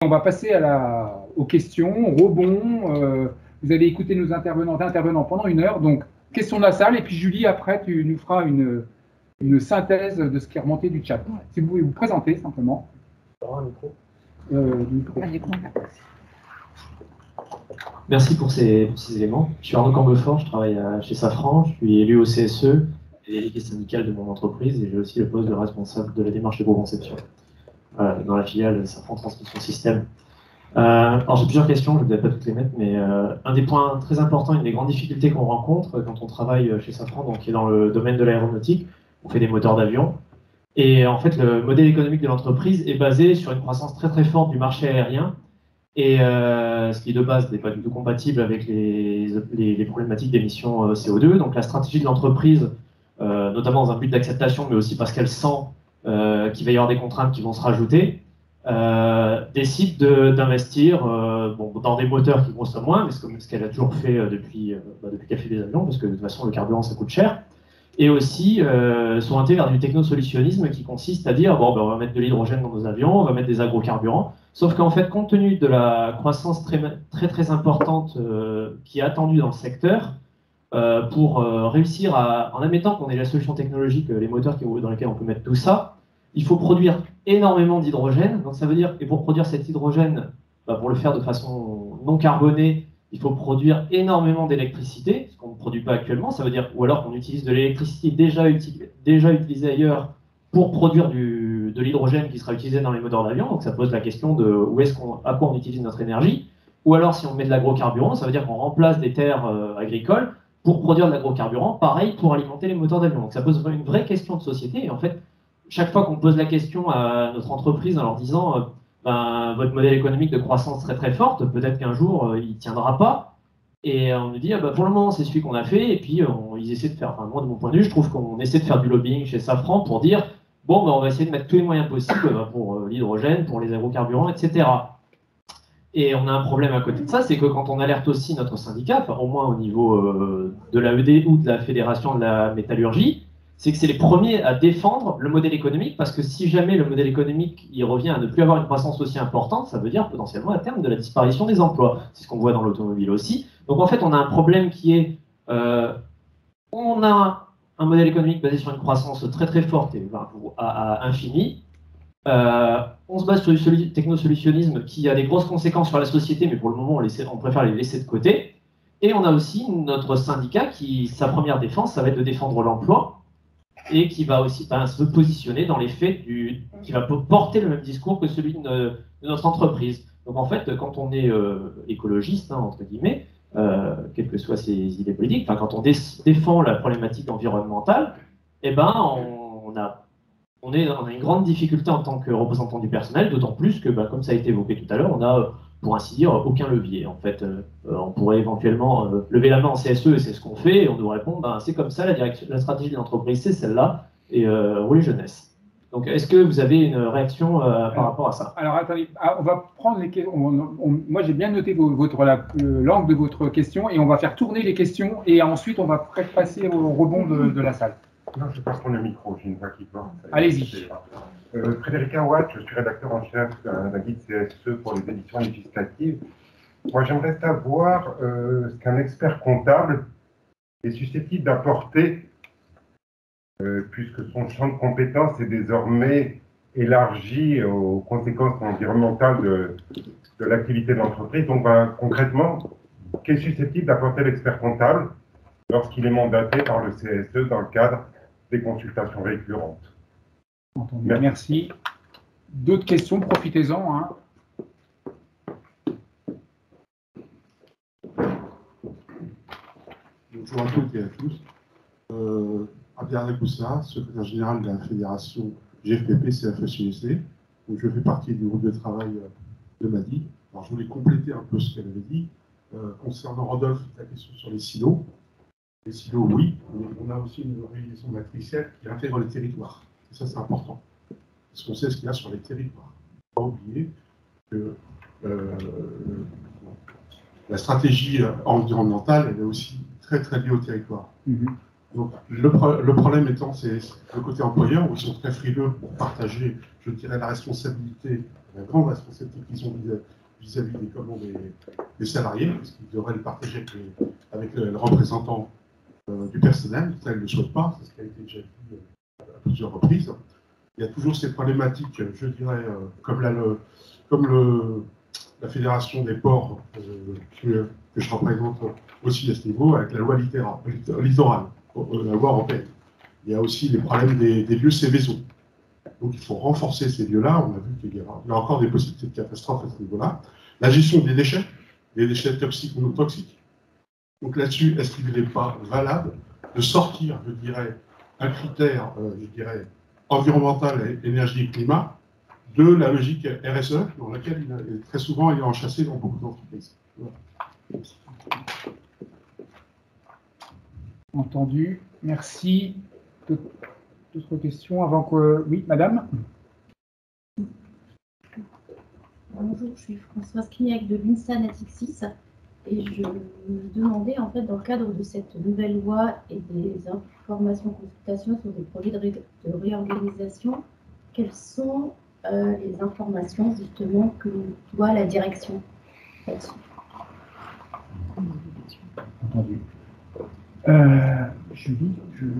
va passer aux questions, aux rebonds. Vous allez écouter nos intervenants pendant 1 heure. Donc, questions de la salle. Et puis, Julie, après, tu nous feras une synthèse de ce qui est remonté du chat. Si vous pouvez vous présenter, simplement. Un micro. Merci pour ces éléments. Je suis Arnaud Cambefort, je travaille chez Safran, je suis élu au CSE, délégué syndical de mon entreprise, et j'ai aussi le poste de responsable de la démarche de co-conception dans la filiale Safran Transmission Système. Alors j'ai plusieurs questions, je ne vais pas toutes les mettre, mais un des points très importants, une des grandes difficultés qu'on rencontre quand on travaille chez Safran, donc qui est dans le domaine de l'aéronautique, on fait des moteurs d'avion, et en fait le modèle économique de l'entreprise est basé sur une croissance très très forte du marché aérien, et ce qui de base n'est pas du tout compatible avec les problématiques d'émissions CO2. Donc la stratégie de l'entreprise, notamment dans un but d'acceptation, mais aussi parce qu'elle sent qu'il va y avoir des contraintes qui vont se rajouter, décide d'investir dans des moteurs qui consomment moins, mais c'est ce qu'elle a toujours fait depuis qu'elle fait des avions, parce que de toute façon le carburant ça coûte cher, et aussi s'orienter vers du technosolutionnisme qui consiste à dire on va mettre de l'hydrogène dans nos avions, on va mettre des agrocarburants, sauf qu'en fait, compte tenu de la croissance très importante qui est attendue dans le secteur, pour réussir en admettant qu'on ait la solution technologique, les moteurs dans lesquels on peut mettre tout ça, il faut produire énormément d'hydrogène. Donc ça veut dire, et pour produire cet hydrogène, pour le faire de façon non carbonée, il faut produire énormément d'électricité, ce qu'on ne produit pas actuellement. Ça veut dire, ou alors qu'on utilise de l'électricité déjà utilisée ailleurs pour produire de l'hydrogène qui sera utilisé dans les moteurs d'avion. Donc ça pose la question de à quoi on utilise notre énergie. Ou alors si on met de l'agrocarburant, ça veut dire qu'on remplace des terres agricoles pour produire de l'agrocarburant, pareil pour alimenter les moteurs d'avion. Donc ça pose une vraie question de société. Et en fait, chaque fois qu'on pose la question à notre entreprise en leur disant votre modèle économique de croissance très très forte, peut-être qu'un jour il ne tiendra pas. Et on nous dit pour le moment c'est celui qu'on a fait. Et puis ils essaient de faire, moi de mon point de vue, je trouve qu'on essaie de faire du lobbying chez Safran pour dire on va essayer de mettre tous les moyens possibles pour l'hydrogène, pour les agrocarburants, etc. Et on a un problème à côté de ça, c'est que quand on alerte aussi notre syndicat, au moins au niveau de l'AED ou de la Fédération de la métallurgie, c'est que c'est les premiers à défendre le modèle économique, parce que si jamais le modèle économique il revient à ne plus avoir une croissance aussi importante, ça veut dire potentiellement à terme de la disparition des emplois. C'est ce qu'on voit dans l'automobile aussi. Donc en fait, on a un problème qui est, on a un modèle économique basé sur une croissance très très forte et à infini. On se base sur du technosolutionnisme qui a des grosses conséquences sur la société, mais pour le moment on préfère les laisser de côté. Et on a aussi notre syndicat qui, sa première défense, ça va être de défendre l'emploi, et qui va aussi se positionner dans les faits, qui va porter le même discours que celui de notre entreprise. Donc en fait, quand on est écologiste, entre guillemets, quelles que soient ses idées politiques, quand on défend la problématique environnementale, on a une grande difficulté en tant que représentant du personnel, d'autant plus que, comme ça a été évoqué tout à l'heure, on a, pour ainsi dire, aucun levier. En fait, on pourrait éventuellement lever la main en CSE, et c'est ce qu'on fait, et on nous répond, c'est comme ça, la stratégie de l'entreprise, c'est celle-là, et rouler jeunesse. Donc, est-ce que vous avez une réaction par rapport à ça? Alors, attendez, on va prendre les questions. Moi, j'ai bien noté l'angle de votre question, et on va faire tourner les questions, et ensuite, on va passer au rebond de la salle. Non, je passe prendre le micro, j'ai une voix qui porte. Allez-y. Frédéric Watt, je suis rédacteur en chef d'un guide CSE pour les éditions législatives. Moi, j'aimerais savoir ce qu'un expert comptable est susceptible d'apporter, puisque son champ de compétences est désormais élargi aux conséquences environnementales de l'activité de l'entreprise. Donc, concrètement, qu'est susceptible d'apporter l'expert comptable lorsqu'il est mandaté par le CSE dans le cadre des consultations récurrentes? Merci. D'autres questions, profitez-en. Bonjour à toutes et à tous. Abderrahmane Boussa, secrétaire général de la fédération GFPP CFE-CGC. Je fais partie du groupe de travail de Madi. Alors, je voulais compléter un peu ce qu'elle avait dit. Concernant Rodolphe, la question sur les silos. Les silos, oui, mais on a aussi une organisation matricielle qui intègre les territoires. Et ça, c'est important. Parce qu'on sait ce qu'il y a sur les territoires. Il ne faut pas oublier que la stratégie environnementale, elle est aussi très, très liée au territoire. Donc, le problème étant, c'est le côté employeur, où ils sont très frileux pour partager, je dirais, la responsabilité la grande responsabilité qu'ils ont vis-à-vis des salariés, parce qu'ils devraient le partager avec le représentant du personnel. Ça, ils ne le souhaitent pas, c'est ce qui a été déjà dit à plusieurs reprises. Il y a toujours ces problématiques, je dirais, comme la Fédération des ports, que je représente aussi à ce niveau, avec la loi littorale, la loi européenne. Il y a aussi les problèmes des lieux Céveso. Donc il faut renforcer ces lieux-là. On a vu qu'il y a encore des possibilités de catastrophes à ce niveau-là. La gestion des déchets toxiques ou non toxiques. Donc là-dessus, est-ce qu'il n'est pas valable de sortir, je dirais, un critère, je dirais, environnemental, énergie et climat, de la logique RSE, dans laquelle très souvent il est enchâssé dans beaucoup d'entreprises. Voilà. Entendu. Merci. D'autres questions avant que... Oui, madame? Bonjour, je suis Françoise Crignac de l'INSA Natixis et je me demandais en fait dans le cadre de cette nouvelle loi et des informations consultations sur des projets de réorganisation, quelles sont les informations justement que doit la direction là-dessus? Entendu. Julie,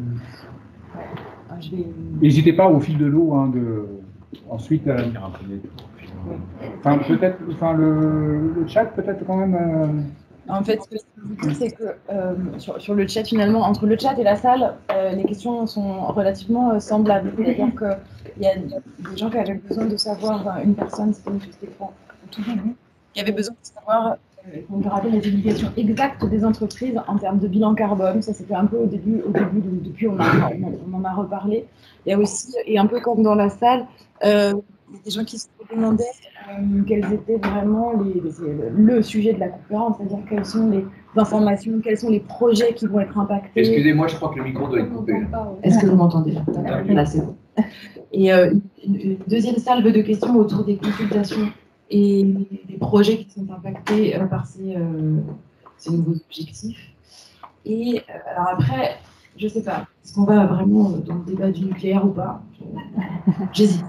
n'hésitez pas au fil de l'eau, hein, ensuite. Enfin, peut-être, enfin, le chat, peut-être quand même. En fait, ce que je peux vous dire, c'est que sur le chat, finalement, entre le chat et la salle, les questions sont relativement semblables. C'est-à-dire qu'il y a des gens qui avaient besoin de savoir, enfin, une personne, c'était M. Stéphane, au tout début, qui avait besoin de savoir, on me rappelle les obligations exactes des entreprises en termes de bilan carbone. Ça, c'était un peu au début depuis on en a reparlé. Il y a aussi, et un peu comme dans la salle, il y a des gens qui se demandaient quels étaient vraiment le sujet de la conférence, c'est-à-dire quelles sont les informations, quels sont les projets qui vont être impactés. Excusez-moi, je crois que le micro doit être coupé. Est-ce que vous m'entendez? Là, c'est bon. Et une deuxième salve de questions autour des consultations et des projets qui sont impactés par ces nouveaux objectifs. Et alors après, je ne sais pas, est-ce qu'on va vraiment dans le débat du nucléaire ou pas? J'hésite.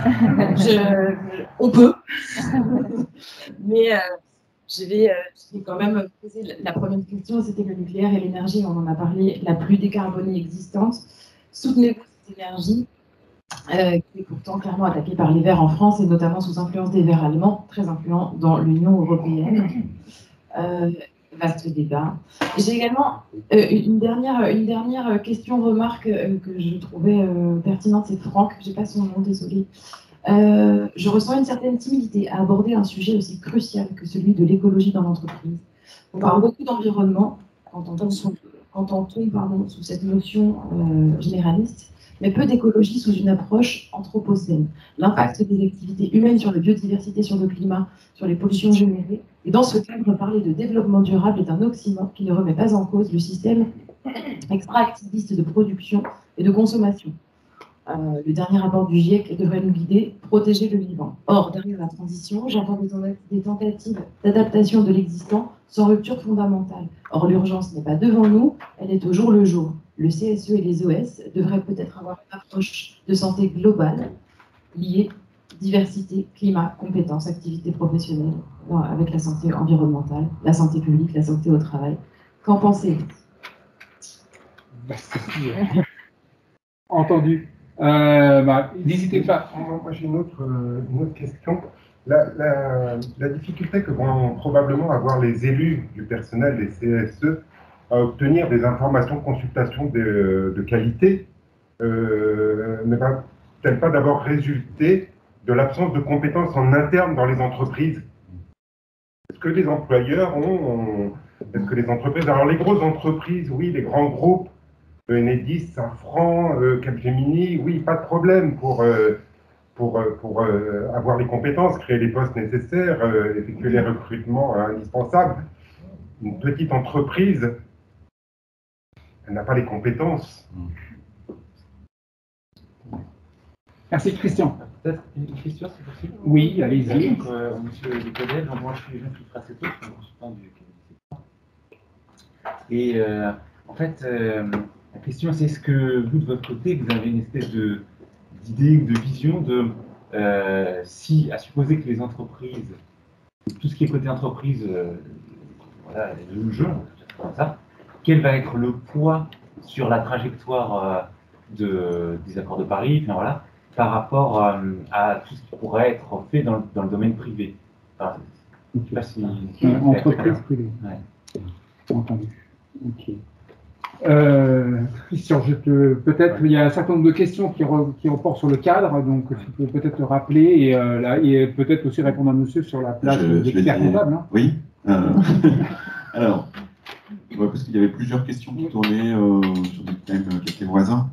On peut. Mais je vais quand même poser la première question, c'était le nucléaire et l'énergie, on en a parlé, la plus décarbonée existante. Soutenez-vous cette énergie qui est pourtant clairement attaquée par les Verts en France et notamment sous influence des Verts allemands, très influents dans l'Union européenne. Vaste débat. J'ai également une dernière question, remarque que je trouvais pertinente, c'est Franck, je n'ai pas son nom, désolé. Je ressens une certaine timidité à aborder un sujet aussi crucial que celui de l'écologie dans l'entreprise. On parle beaucoup d'environnement quand on tombe sous cette notion généraliste, mais peu d'écologie sous une approche anthropocène. L'impact des activités humaines sur la biodiversité, sur le climat, sur les pollutions générées. Et dans ce cadre, parler de développement durable est un oxymore qui ne remet pas en cause le système extractiviste de production et de consommation. Le dernier rapport du GIEC devrait nous guider, protéger le vivant. Or, derrière la transition, j'entends des tentatives d'adaptation de l'existant sans rupture fondamentale. Or, l'urgence n'est pas devant nous, elle est au jour le jour. Le CSE et les OS devraient peut-être avoir une approche de santé globale liée diversité, climat, compétences, activités professionnelles, avec la santé environnementale, la santé publique, la santé au travail. Qu'en pensez-vous? Entendu. N'hésitez pas. Moi, j'ai une autre question. La difficulté que vont probablement avoir les élus du personnel des CSE à obtenir des informations, consultations de qualité, ne va-t-elle pas d'abord résulter de l'absence de compétences en interne dans les entreprises? Est-ce que les employeurs ont... Est-ce que les entreprises... Alors les grosses entreprises, oui, les grands groupes, Enedis, Safran, Capgemini, oui, pas de problème pour avoir les compétences, créer les postes nécessaires, effectuer les recrutements indispensables. Une petite entreprise, elle n'a pas les compétences. Merci Christian. Peut-être une question, c'est possible? Oui, allez-y. Monsieur Lecodel, moi je suis Jean-Philippe Rassetto, je suis consultant du cabinet. Et en fait, la question c'est est-ce que vous, de votre côté, vous avez une espèce d'idée, de vision de à supposer que les entreprises, tout ce qui est côté entreprise, voilà, le jeu, comme ça, quel va être le poids sur la trajectoire des accords de Paris, enfin, voilà, par rapport à tout ce qui pourrait être fait dans le domaine privé. Enfin, je ne sais pas si entreprise privée. Ouais. Entendu. Ok. Christian, peut-être il y a un certain nombre de questions qui reportent sur le cadre, donc tu peux peut-être te rappeler et peut-être aussi répondre à monsieur sur la place d'expert comptable. Hein. Oui. Alors, ouais, parce qu'il y avait plusieurs questions qui tournaient sur des thèmes qui étaient voisins.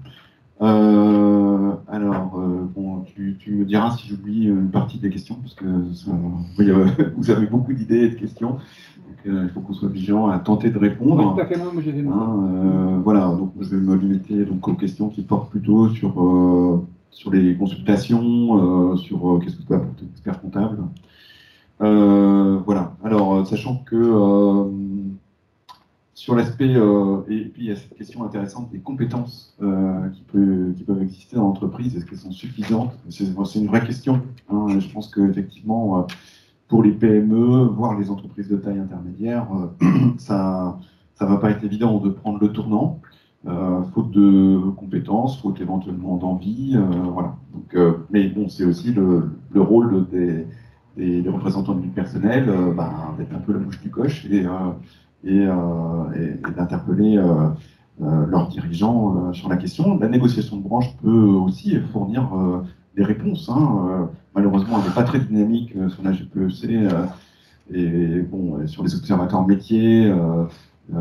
Bon, tu me diras si j'oublie une partie des questions, parce que vous avez beaucoup d'idées et de questions. Donc, il faut qu'on soit vigilant à tenter de répondre. Oui, tout à fait, moi j'ai des notes. Voilà, donc je vais me limiter donc, aux questions qui portent plutôt sur les consultations, sur qu'est-ce que peut apporter l'expert comptable. Voilà, alors sachant que sur l'aspect, et puis il y a cette question intéressante des compétences qui peuvent exister dans l'entreprise, est-ce qu'elles sont suffisantes? C'est une vraie question. Hein, je pense qu'effectivement, pour les PME, voire les entreprises de taille intermédiaire, ça va pas être évident de prendre le tournant, faute de compétences, faute éventuellement d'envie, voilà. Donc, mais bon, c'est aussi le rôle des représentants du personnel, d'être un peu la bouche du coche et d'interpeller leurs dirigeants sur la question. La négociation de branche peut aussi fournir des réponses. Hein. Malheureusement, elle n'est pas très dynamique sur la GPEC et bon, sur les observateurs métiers, il y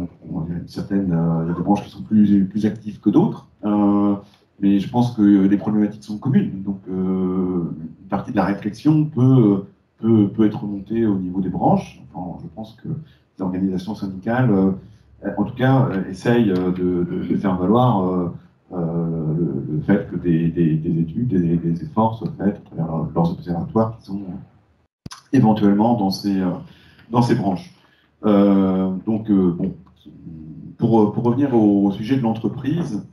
a des branches qui sont plus actives que d'autres. Mais je pense que les problématiques sont communes. Donc, une partie de la réflexion peut être remontée au niveau des branches. Enfin, je pense que les organisations syndicales, en tout cas, essayent de faire valoir le fait que des études, des efforts soient faits à travers leurs observatoires qui sont éventuellement dans ces branches. Bon, pour revenir au sujet de l'entreprise,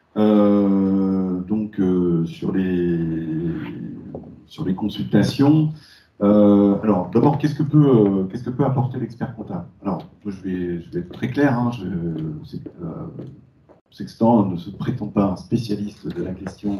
sur les consultations, alors d'abord, qu'est-ce que peut apporter l'expert comptable? Alors, je vais être très clair, hein, Sextant ne se prétend pas un spécialiste de la question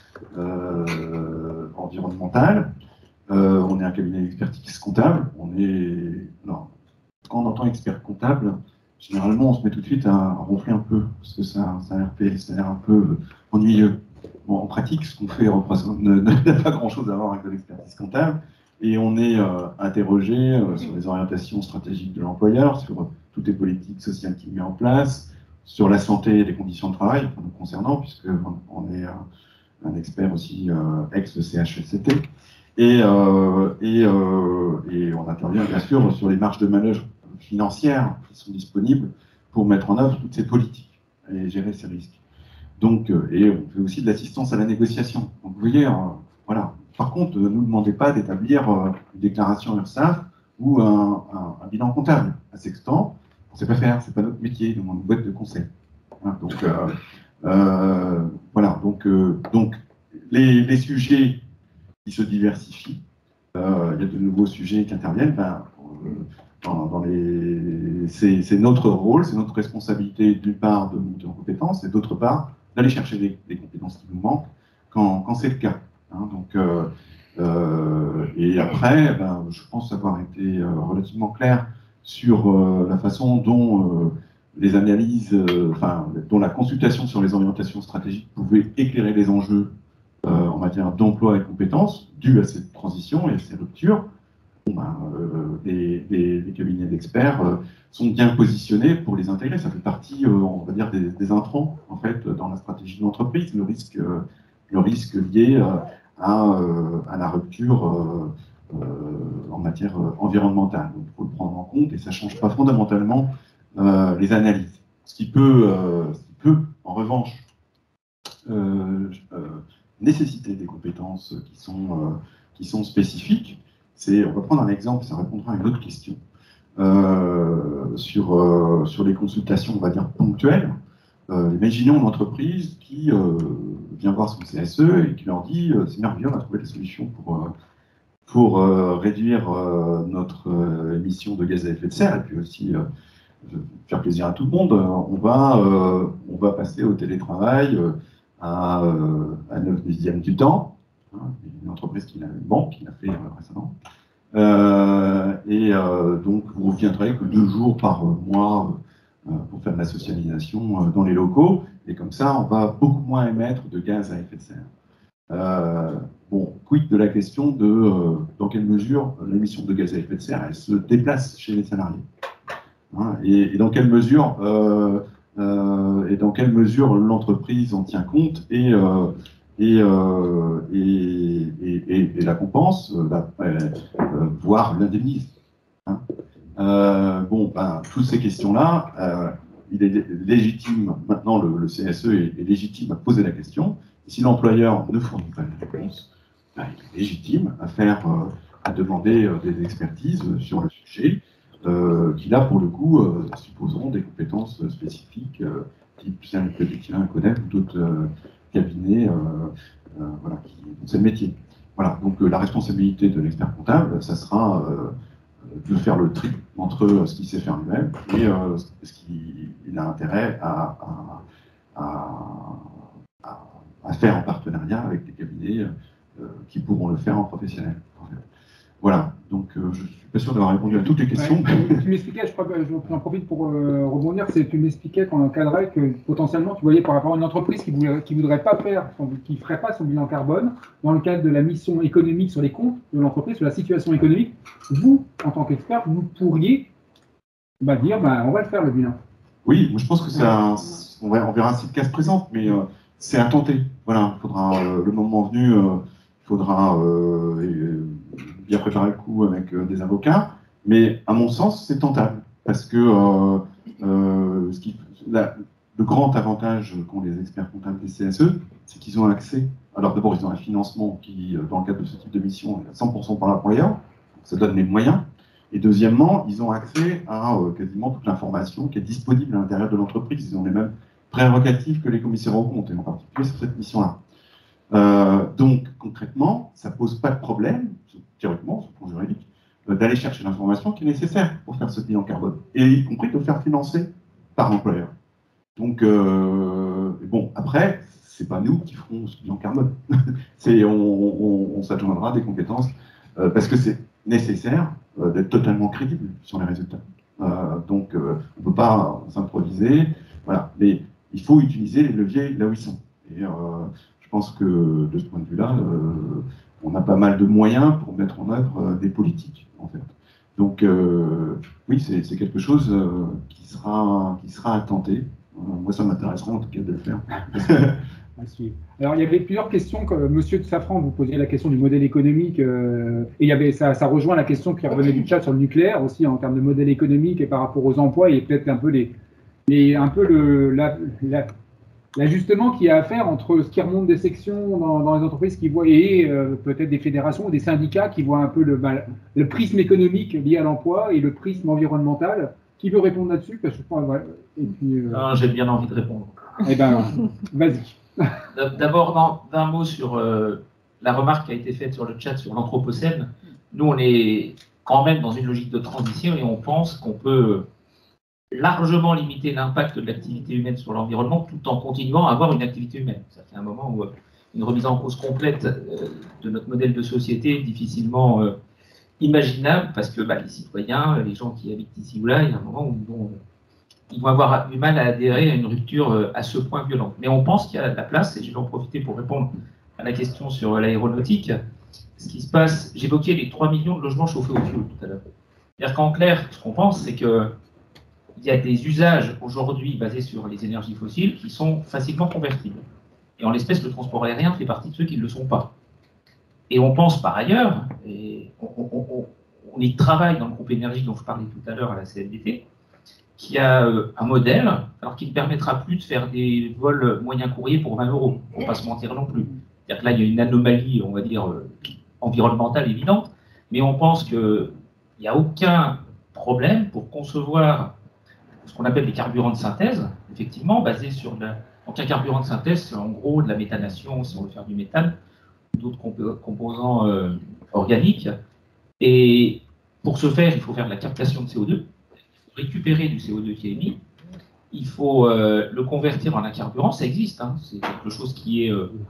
environnementale. On est un cabinet d'expertise comptable. Quand on entend expert comptable, généralement, on se met tout de suite à ronfler un peu, parce que ça a l'air un peu ennuyeux. Bon, en pratique, ce qu'on fait n'a pas grand-chose à voir avec de l'expertise comptable, et on est interrogé sur les orientations stratégiques de l'employeur, sur toutes les politiques sociales qu'il met en place, sur la santé et les conditions de travail, nous concernant, puisqu'on est un expert aussi ex-CHSCT, et on intervient bien sûr sur les marges de manœuvre financières qui sont disponibles pour mettre en œuvre toutes ces politiques et gérer ces risques. Donc, et on fait aussi de l'assistance à la négociation. Donc, vous voyez, voilà. Par contre, ne nous demandez pas d'établir une déclaration URSSAF ou un bilan comptable. À Sextant, on ne sait pas faire, c'est pas notre métier, nous on est une boîte de conseil. Hein, donc, voilà. Donc les sujets qui se diversifient, il y a de nouveaux sujets qui interviennent. C'est notre rôle, c'est notre responsabilité d'une part de monter en compétences et d'autre part d'aller chercher des compétences qui nous manquent quand c'est le cas. Hein, et après, je pense avoir été relativement clair sur la façon dont les analyses, dont la consultation sur les orientations stratégiques pouvait éclairer les enjeux en matière d'emploi et de compétences dus à cette transition et à ces ruptures. Les cabinets d'experts sont bien positionnés pour les intégrer. Ça fait partie, on va dire, des intrants en fait dans la stratégie de l'entreprise. Le risque lié à la rupture en matière environnementale. Donc, il faut le prendre en compte et ça ne change pas fondamentalement les analyses. Ce qui peut en revanche, nécessiter des compétences qui sont spécifiques. On va prendre un exemple, ça répondra à une autre question. Sur les consultations, on va dire, ponctuelles. Imaginons une entreprise qui vient voir son CSE et qui leur dit c'est merveilleux, on a trouvé des solutions pour réduire notre émission de gaz à effet de serre, et puis aussi faire plaisir à tout le monde, on va passer au télétravail à 9/10 du temps. Hein, une entreprise une banque qui l'a fait récemment. Donc vous reviendrez que 2 jours par mois pour faire de la socialisation dans les locaux, et comme ça on va beaucoup moins émettre de gaz à effet de serre. Bon, quid de la question de dans quelle mesure l'émission de gaz à effet de serre elle se déplace chez les salariés, hein, et dans quelle mesure l'entreprise en tient compte et la compense, voire l'indemnise. Hein. Toutes ces questions-là, il est légitime, maintenant le CSE est légitime à poser la question. Et si l'employeur ne fournit pas de réponse, il est légitime à demander des expertises sur le sujet, qui là, pour le coup, supposeront des compétences spécifiques, type Saint-Nicolas, Codep ou d'autres cabinets, qui c'est le métier. Voilà, donc la responsabilité de l'expert comptable, ça sera de faire le tri entre ce qu'il sait faire lui-même et ce qu'il a intérêt à faire en partenariat avec des cabinets qui pourront le faire en professionnel. En fait. Voilà, donc je ne suis pas sûr d'avoir répondu à toutes les questions. Ouais, tu m'expliquais, je crois que j'en profite pour rebondir, tu m'expliquais qu'on encadrait que potentiellement tu voyais par rapport à une entreprise qui voudrait pas faire, qui ferait pas son bilan carbone dans le cadre de la mission économique sur les comptes de l'entreprise, sur la situation économique, vous, en tant qu'expert, vous pourriez dire on va le faire le bilan. Oui, moi je pense que on verra si le cas se présente, mais c'est à tenter. Voilà, il faudra, le moment venu, il faudra bien préparer le coup avec des avocats, mais à mon sens, c'est tentable, parce que le grand avantage qu'ont les experts comptables des CSE, c'est qu'ils ont accès, alors d'abord ils ont un financement qui, dans le cadre de ce type de mission, est à 100% par l'employeur, ça donne les moyens, et deuxièmement, ils ont accès à quasiment toute l'information qui est disponible à l'intérieur de l'entreprise, ils ont les mêmes prérogatives que les commissaires aux comptes, et en particulier sur cette mission-là. Donc, concrètement, ça ne pose pas de problème, théoriquement, sur le plan juridique, d'aller chercher l'information qui est nécessaire pour faire ce bilan carbone, et y compris de le faire financer par l'employeur. Donc, après, ce n'est pas nous qui ferons ce bilan carbone. On s'adjoindra des compétences, parce que c'est nécessaire d'être totalement crédible sur les résultats. Donc, on ne peut pas s'improviser, voilà. Mais il faut utiliser les leviers là où ils sont. Et je pense que de ce point de vue-là, on a pas mal de moyens pour mettre en œuvre des politiques, en fait. Donc, oui, c'est quelque chose qui sera à tenter. Moi, ça m'intéressera en tout cas de le faire. Alors, il y avait plusieurs questions que Monsieur de Safran vous posiez la question du modèle économique, et il y avait ça rejoint la question qui revenait du chat sur le nucléaire aussi en termes de modèle économique et par rapport aux emplois et peut-être un peu l'ajustement qu'il y a à faire entre ce qui remonte des sections dans les entreprises qui voient et peut-être des fédérations ou des syndicats qui voient un peu le prisme économique lié à l'emploi et le prisme environnemental. Qui veut répondre là-dessus? Parce que je crois, et puis, j'ai bien envie de répondre. Eh bien, vas-y. D'abord, d'un mot sur la remarque qui a été faite sur le chat sur l'anthropocène. Nous, on est quand même dans une logique de transition et on pense qu'on peut largement limiter l'impact de l'activité humaine sur l'environnement tout en continuant à avoir une activité humaine. Ça fait un moment où une remise en cause complète de notre modèle de société est difficilement imaginable parce que les citoyens, les gens qui habitent ici ou là, il y a un moment où ils vont avoir du mal à adhérer à une rupture à ce point violente. Mais on pense qu'il y a de la place, et je vais en profiter pour répondre à la question sur l'aéronautique. Ce qui se passe, j'évoquais les 3 millions de logements chauffés au fioul tout à l'heure. C'est-à-dire qu'en clair, ce qu'on pense, c'est qu'il y a des usages aujourd'hui basés sur les énergies fossiles qui sont facilement convertibles. Et en l'espèce, le transport aérien fait partie de ceux qui ne le sont pas. Et on pense par ailleurs, et on y travaille dans le groupe énergie dont je parlais tout à l'heure à la CFDT, qui a un modèle, alors qui ne permettra plus de faire des vols moyens courriers pour 20 €, pour ne pas se mentir non plus. C'est-à-dire que là, il y a une anomalie, on va dire, environnementale évidente, mais on pense qu'il n'y a aucun problème pour concevoir ce qu'on appelle des carburants de synthèse, effectivement, basés sur Donc un carburant de synthèse, c'est en gros de la méthanation, si on veut faire du méthane, d'autres composants organiques. Et pour ce faire, il faut faire de la captation de CO2, il faut récupérer du CO2 qui est émis, il faut le convertir en un carburant, ça existe, hein, c'est quelque chose qui est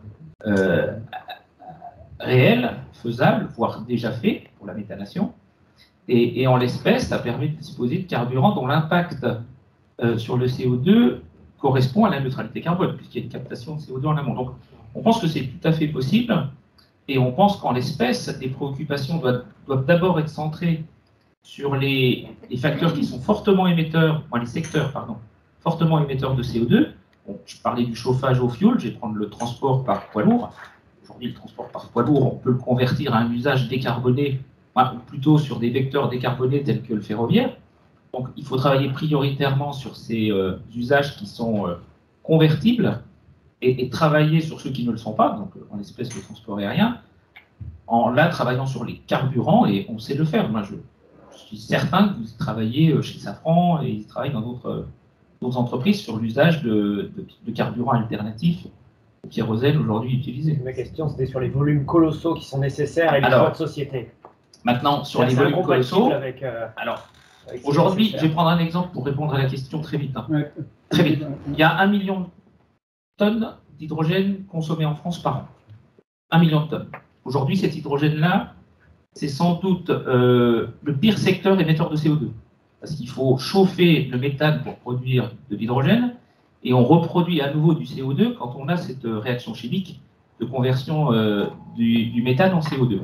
réel, faisable, voire déjà fait pour la méthanation. Et en l'espèce, ça permet de disposer de carburants dont l'impact sur le CO2 correspond à la neutralité carbone, puisqu'il y a une captation de CO2 en amont. Donc, on pense que c'est tout à fait possible, et on pense qu'en l'espèce, les préoccupations doivent d'abord être centrées sur les facteurs qui sont fortement émetteurs, les secteurs, pardon, fortement émetteurs de CO2. Bon, je parlais du chauffage au fioul, je vais prendre le transport par poids lourd. Aujourd'hui, le transport par poids lourd, on peut le convertir à un usage décarboné, ou plutôt sur des vecteurs décarbonés tels que le ferroviaire. Donc, il faut travailler prioritairement sur ces usages qui sont convertibles et travailler sur ceux qui ne le sont pas, donc en l'espèce le transport aérien, en travaillant sur les carburants, et on sait le faire. Moi, je suis certain que vous travaillez chez Safran et ils travaillent dans d'autres entreprises sur l'usage de carburants alternatifs au kérosène aujourd'hui utilisés. Ma question, c'était sur les volumes colossaux qui sont nécessaires et les choix de société. Maintenant, sur les volumes colossaux, aujourd'hui, je vais prendre un exemple pour répondre à la question très vite. Hein. Très vite. Il y a 1 million de tonnes d'hydrogène consommées en France par an. 1 million de tonnes. Aujourd'hui, cet hydrogène-là, c'est sans doute le pire secteur émetteur de CO2. Parce qu'il faut chauffer le méthane pour produire de l'hydrogène, et on reproduit à nouveau du CO2 quand on a cette réaction chimique de conversion du méthane en CO2.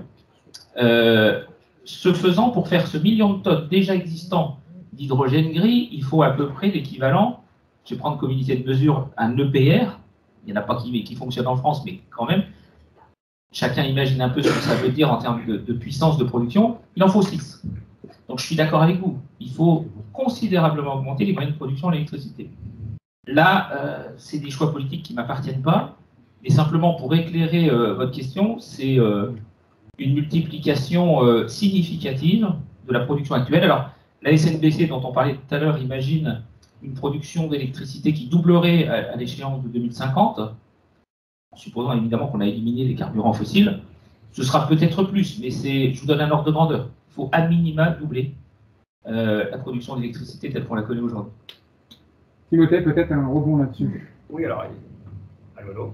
Ce faisant, pour faire ce million de tonnes déjà existant d'hydrogène gris, il faut à peu près l'équivalent, je vais prendre comme unité de mesure un EPR, il n'y en a pas qui fonctionne en France, mais quand même, chacun imagine un peu ce que ça veut dire en termes de puissance de production, il en faut 6. Donc je suis d'accord avec vous, il faut considérablement augmenter les moyens de production d'électricité. Là, c'est des choix politiques qui ne m'appartiennent pas, mais simplement pour éclairer votre question, c'est une multiplication significative de la production actuelle. Alors, la SNBC dont on parlait tout à l'heure imagine une production d'électricité qui doublerait à l'échéance de 2050, en supposant évidemment qu'on a éliminé les carburants fossiles. Ce sera peut-être plus, mais je vous donne un ordre de grandeur. Il faut à minima doubler la production d'électricité telle qu'on la connaît aujourd'hui. Timothée, peut-être un rebond là-dessus. Oui, alors, allô.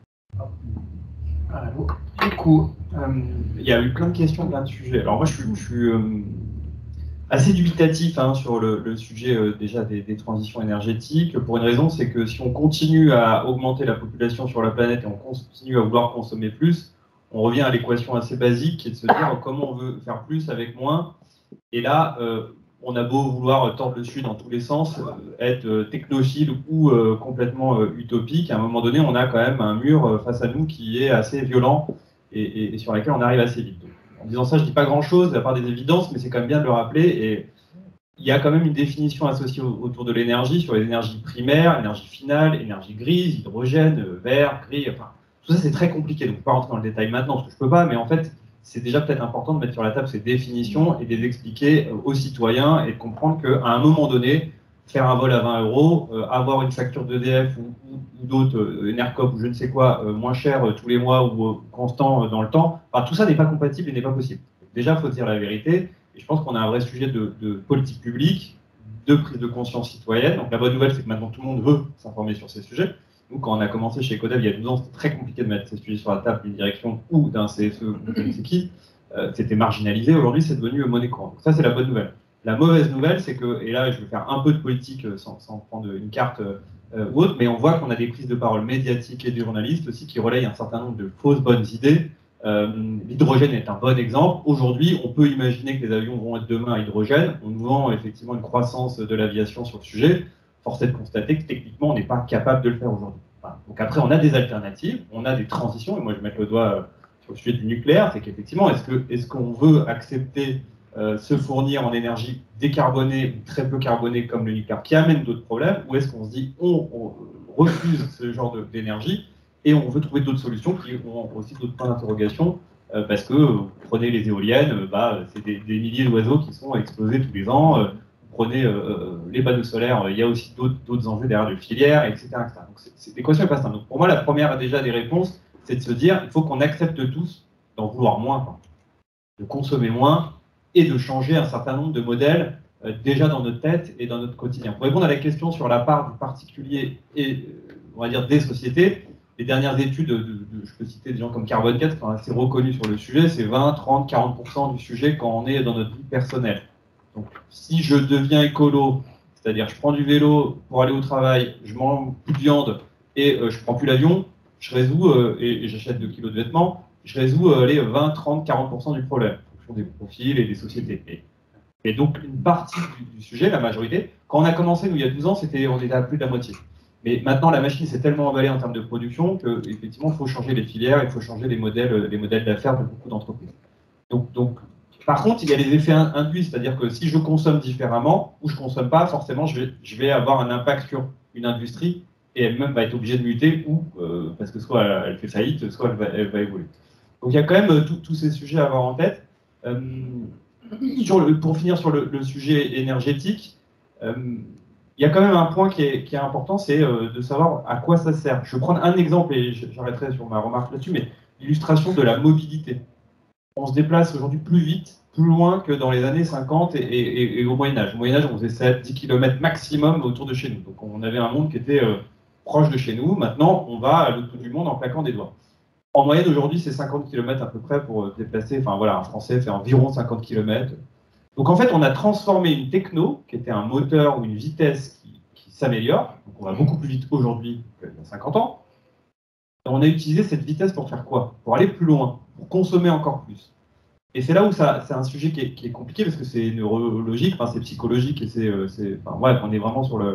Du coup, il y a eu plein de questions, plein de sujets. Alors moi, je suis assez dubitatif sur le sujet déjà des transitions énergétiques, pour une raison, c'est que si on continue à augmenter la population sur la planète et on continue à vouloir consommer plus, on revient à l'équation assez basique qui est de se dire comment on veut faire plus avec moins. Et là, on a beau vouloir tordre le dessus dans tous les sens, être technophile ou complètement utopique, à un moment donné, on a quand même un mur face à nous qui est assez violent et sur lequel on arrive assez vite. Donc, en disant ça, je ne dis pas grand-chose, à part des évidences, mais c'est quand même bien de le rappeler. Et il y a quand même une définition associée autour de l'énergie, sur les énergies primaires, énergie finale, énergie grise, hydrogène, vert, gris, enfin, tout ça c'est très compliqué, donc je ne peux pas rentrer dans le détail maintenant, parce que je ne peux pas, mais en fait, c'est déjà peut-être important de mettre sur la table ces définitions et de les expliquer aux citoyens et de comprendre qu'à un moment donné, faire un vol à 20 €, avoir une facture d'EDF ou d'autres, Enercop ou je ne sais quoi, moins cher tous les mois ou constant dans le temps, enfin, tout ça n'est pas compatible et n'est pas possible. Déjà, il faut dire la vérité, et je pense qu'on a un vrai sujet de politique publique, de prise de conscience citoyenne. Donc la bonne nouvelle, c'est que maintenant tout le monde veut s'informer sur ces sujets. Nous, quand on a commencé chez Ecodev il y a 12 ans, c'était très compliqué de mettre ces sujets sur la table d'une direction ou d'un CSE ou je ne sais qui. C'était marginalisé. Aujourd'hui, c'est devenu monnaie courante. Donc ça, c'est la bonne nouvelle. La mauvaise nouvelle, c'est que, et là, je vais faire un peu de politique sans prendre une carte ou autre, mais on voit qu'on a des prises de parole médiatiques et des journalistes aussi qui relayent un certain nombre de fausses bonnes idées. L'hydrogène est un bon exemple. Aujourd'hui, on peut imaginer que les avions vont être demain à hydrogène. On nous vend effectivement une croissance de l'aviation sur le sujet. Force est de constater que techniquement, on n'est pas capable de le faire aujourd'hui. Voilà. Donc après, on a des alternatives, on a des transitions, et moi je vais mettre le doigt sur le sujet du nucléaire, c'est qu'effectivement, est-ce qu'on veut accepter se fournir en énergie décarbonée ou très peu carbonée comme le nucléaire qui amène d'autres problèmes, ou est-ce qu'on se dit on refuse ce genre d'énergie et on veut trouver d'autres solutions qui ont aussi d'autres points d'interrogation parce que prenez les éoliennes, c'est des milliers d'oiseaux qui sont explosés tous les ans. prenez les panneaux solaires, il y a aussi d'autres enjeux derrière de filières, etc. Donc c'est l'équation n'est pas simple. Donc pour moi, la première déjà des réponses, c'est de se dire il faut qu'on accepte tous d'en vouloir moins, de consommer moins et de changer un certain nombre de modèles déjà dans notre tête et dans notre quotidien. Pour répondre à la question sur la part du particulier et, on va dire, des sociétés, les dernières études, je peux citer des gens comme Carbone 4 qui sont assez reconnus sur le sujet, c'est 20, 30, 40% du sujet quand on est dans notre vie personnelle. Donc si je deviens écolo, c'est-à-dire je prends du vélo pour aller au travail, je mange plus de viande et je prends plus l'avion, je résous, et j'achète 2 kilos de vêtements, je résous les 20, 30, 40% du problème, en fonction des profils et des sociétés. Et donc une partie du sujet, la majorité, quand on a commencé, nous, il y a 12 ans, on était à plus de la moitié. Mais maintenant, la machine s'est tellement emballée en termes de production qu'effectivement, il faut changer les filières, il faut changer les modèles d'affaires de beaucoup d'entreprises. Donc, par contre, il y a les effets induits, c'est-à-dire que si je consomme différemment ou je ne consomme pas, forcément, je vais avoir un impact sur une industrie et elle-même va être obligée de muter ou parce que soit elle fait faillite, soit elle va évoluer. Donc, il y a quand même tous ces sujets à avoir en tête. Pour finir sur le sujet énergétique, il y a quand même un point qui est important, c'est de savoir à quoi ça sert. Je vais prendre un exemple et j'arrêterai sur ma remarque là-dessus, mais l'illustration de la mobilité. On se déplace aujourd'hui plus vite, plus loin que dans les années 50 et au Moyen-Âge. Au Moyen-Âge, on faisait 7-10 km maximum autour de chez nous. Donc on avait un monde qui était proche de chez nous. Maintenant, on va à l'autre bout du monde en claquant des doigts. En moyenne, aujourd'hui, c'est 50 km à peu près pour se déplacer. Enfin voilà, un Français fait environ 50 km. Donc en fait, on a transformé une techno, qui était un moteur ou une vitesse qui s'améliore. Donc on va beaucoup plus vite aujourd'hui qu'il y a 50 ans. Et on a utilisé cette vitesse pour faire quoi? Pour aller plus loin, pour consommer encore plus. Et c'est là où c'est un sujet qui est compliqué, parce que c'est neurologique, enfin, c'est psychologique, et on est vraiment sur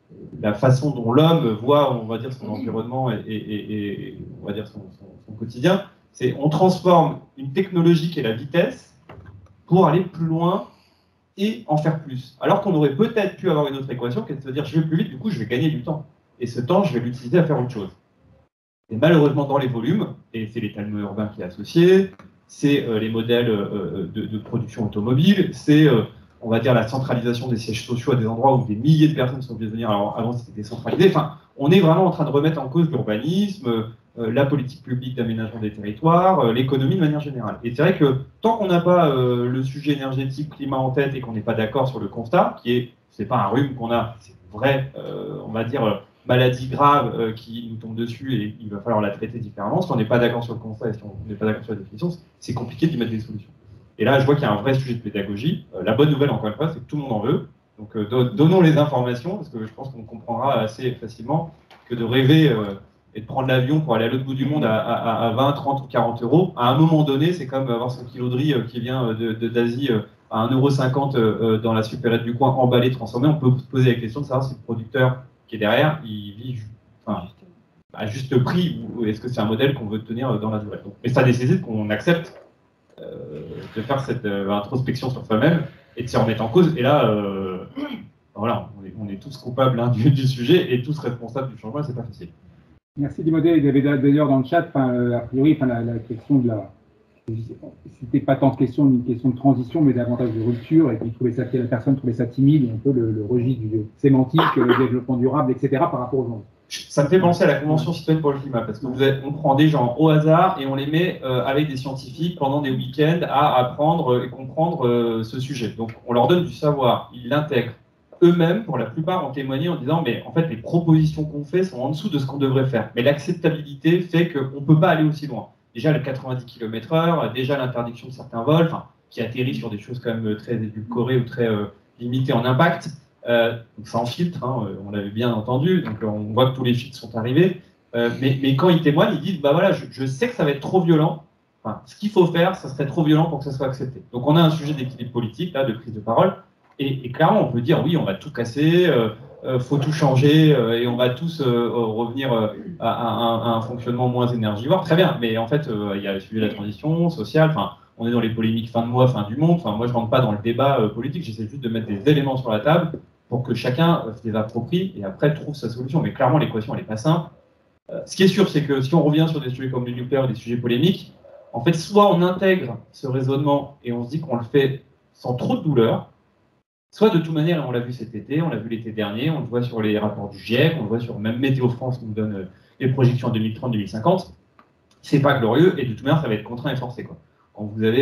la façon dont l'homme voit, on va dire, son environnement et on va dire son quotidien. On transforme une technologie qui est la vitesse pour aller plus loin et en faire plus. Alors qu'on aurait peut-être pu avoir une autre équation, qui est de se dire je vais plus vite, du coup je vais gagner du temps. Et ce temps, je vais l'utiliser à faire autre chose. Et malheureusement, dans les volumes, et c'est l'étalement urbain qui est associé, c'est les modèles de production automobile, c'est, on va dire, la centralisation des sièges sociaux à des endroits où des milliers de personnes sont obligées de venir. Alors avant, c'était décentralisé. Enfin, on est vraiment en train de remettre en cause l'urbanisme, la politique publique d'aménagement des territoires, l'économie de manière générale. Et c'est vrai que tant qu'on n'a pas le sujet énergétique, climat en tête et qu'on n'est pas d'accord sur le constat, c'est pas un rhume qu'on a, c'est une vraie, on va dire, maladie grave qui nous tombe dessus et il va falloir la traiter différemment. Si on n'est pas d'accord sur le constat et si on n'est pas d'accord sur la définition, c'est compliqué d'y mettre des solutions. Et là, je vois qu'il y a un vrai sujet de pédagogie. La bonne nouvelle, encore une fois, c'est que tout le monde en veut. Donc, donnons les informations, parce que je pense qu'on comprendra assez facilement que de rêver et de prendre l'avion pour aller à l'autre bout du monde à 20, 30 ou 40 euros, à un moment donné, c'est comme avoir son kilo de riz qui vient d'Asie à 1,50 € dans la supérette du coin, emballé, transformé. On peut se poser la question de savoir si le producteur qui est derrière, il vit à juste prix, ou est-ce que c'est un modèle qu'on veut tenir dans la durée. Mais ça nécessite qu'on accepte de faire cette introspection sur soi-même et de s'y remettre en cause. Et là, voilà, on est tous coupables du sujet et tous responsables du changement, c'est pas facile. Merci Dimodé. Il y avait d'ailleurs dans le chat, a priori, la question de la... C'était pas tant une question de transition, mais davantage de rupture, et puis la personne trouvait ça timide, un peu le registre du sémantique, le développement durable, etc. par rapport aux gens. Ça me fait penser à la Convention citoyenne pour le climat, parce qu'on prend des gens au hasard et on les met avec des scientifiques pendant des week-ends à apprendre et comprendre ce sujet. Donc on leur donne du savoir, ils l'intègrent. Eux-mêmes, pour la plupart, ont témoigné en disant mais en fait les propositions qu'on fait sont en dessous de ce qu'on devrait faire. Mais l'acceptabilité fait qu'on ne peut pas aller aussi loin. Déjà le 90 km/h, déjà l'interdiction de certains vols, qui atterrit sur des choses quand même très édulcorées ou très limitées en impact. Donc ça en filtre, on l'avait bien entendu, donc on voit que tous les filtres sont arrivés. Mais quand ils témoignent, ils disent bah voilà, je sais que ça va être trop violent. Ce qu'il faut faire, ça serait trop violent pour que ça soit accepté. Donc on a un sujet d'équilibre politique, là, de prise de parole. Et clairement, on peut dire oui, on va tout casser, faut tout changer, et on va tous revenir à un fonctionnement moins énergivore. Très bien, mais en fait, il y a le sujet de la transition sociale. On est dans les polémiques fin de mois, fin du monde. Moi, je ne rentre pas dans le débat politique. J'essaie juste de mettre des éléments sur la table pour que chacun se les approprie et après trouve sa solution. Mais clairement, l'équation, elle n'est pas simple. Ce qui est sûr, c'est que si on revient sur des sujets comme le nucléaire ou des sujets polémiques, en fait, soit on intègre ce raisonnement et on se dit qu'on le fait sans trop de douleur, soit de toute manière, on l'a vu cet été, on l'a vu l'été dernier, on le voit sur les rapports du GIEC, on le voit sur même Météo France qui nous donne les projections 2030-2050, c'est pas glorieux et de toute manière, ça va être contraint et forcé, quoi. Quand vous avez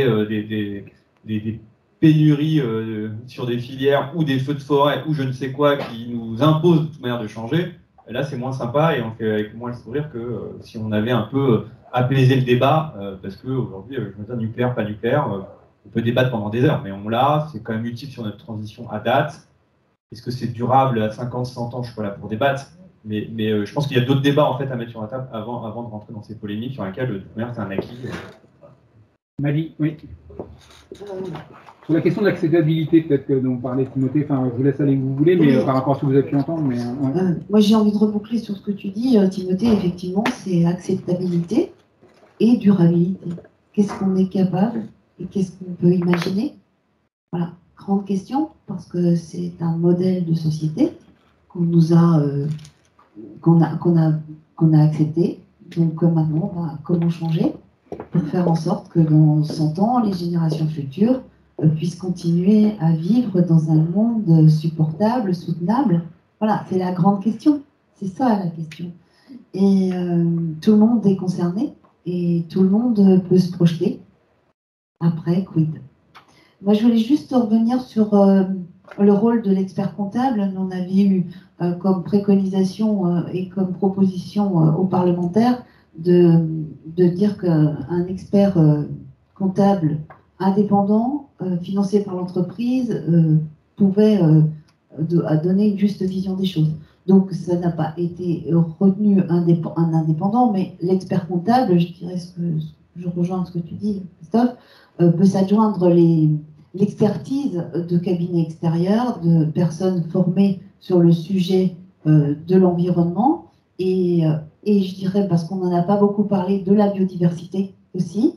des pénuries sur des filières ou des feux de forêt ou je ne sais quoi qui nous imposent de toute manière de changer, là c'est moins sympa et on fait avec moins le sourire que si on avait un peu apaisé le débat, parce qu'aujourd'hui, je me dis nucléaire, pas nucléaire, on peut débattre pendant des heures, mais on l'a, c'est quand même utile sur notre transition à date. Est-ce que c'est durable à 50, 100 ans? Je ne suis pas là pour débattre, mais je pense qu'il y a d'autres débats en fait, à mettre sur la table avant de rentrer dans ces polémiques sur lesquelles, de toute manière, c'est un acquis. Mali, oui. Sur la question de l'acceptabilité, peut-être que dont parlait Timothée, enfin, je vous laisse aller où vous voulez, mais par rapport à ce que vous avez pu entendre. Mais, ouais. Moi, j'ai envie de reboucler sur ce que tu dis, Timothée. Effectivement, c'est acceptabilité et durabilité. Qu'est-ce qu'on est capable et qu'est-ce qu'on peut imaginer? Voilà, grande question, parce que c'est un modèle de société qu'on nous a, qu'on a accepté. Donc maintenant, comment changer pour faire en sorte que dans 100 ans, les générations futures puissent continuer à vivre dans un monde supportable, soutenable. Voilà, c'est la grande question. C'est ça la question. Et tout le monde est concerné et tout le monde peut se projeter. Après, quid? Moi, je voulais juste revenir sur le rôle de l'expert comptable. On avait eu comme préconisation et comme proposition aux parlementaires de dire qu'un expert comptable indépendant, financé par l'entreprise, pouvait donner une juste vision des choses. Donc, ça n'a pas été retenu un indépendant, mais l'expert comptable, je dirais je rejoins ce que tu dis, Christophe, peut s'adjoindre l'expertise de cabinets extérieurs, de personnes formées sur le sujet de l'environnement, et je dirais, parce qu'on n'en a pas beaucoup parlé, de la biodiversité aussi,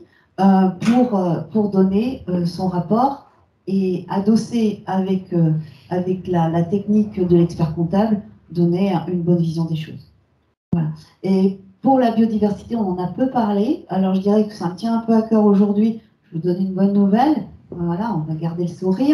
pour donner son rapport et adosser avec la technique de l'expert comptable, donner une bonne vision des choses. Voilà. Et pour la biodiversité, on en a peu parlé, alors je dirais que ça me tient un peu à cœur aujourd'hui. Je vous donne une bonne nouvelle, voilà, on va garder le sourire.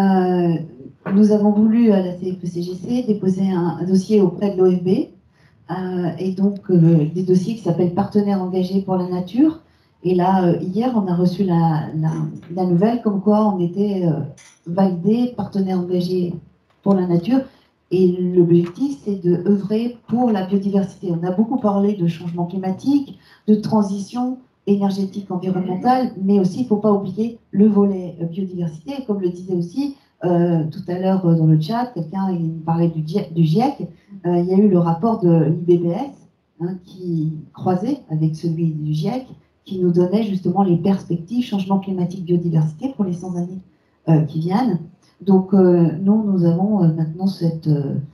Nous avons voulu à la CFE-CGC déposer un dossier auprès de l'OFB, et donc des dossiers qui s'appellent partenaires engagés pour la nature. Et là, hier, on a reçu la nouvelle comme quoi on était validé partenaire engagé pour la nature. Et l'objectif, c'est de œuvrer pour la biodiversité. On a beaucoup parlé de changement climatique, de transition énergétique, environnementale, mais aussi, il ne faut pas oublier le volet biodiversité. Et comme le disait aussi tout à l'heure dans le chat, quelqu'un parlait du GIEC. Il y a eu le rapport de l'IPBES qui croisait avec celui du GIEC, qui nous donnait justement les perspectives changement climatique, biodiversité pour les 100 années qui viennent. Donc nous avons maintenant cette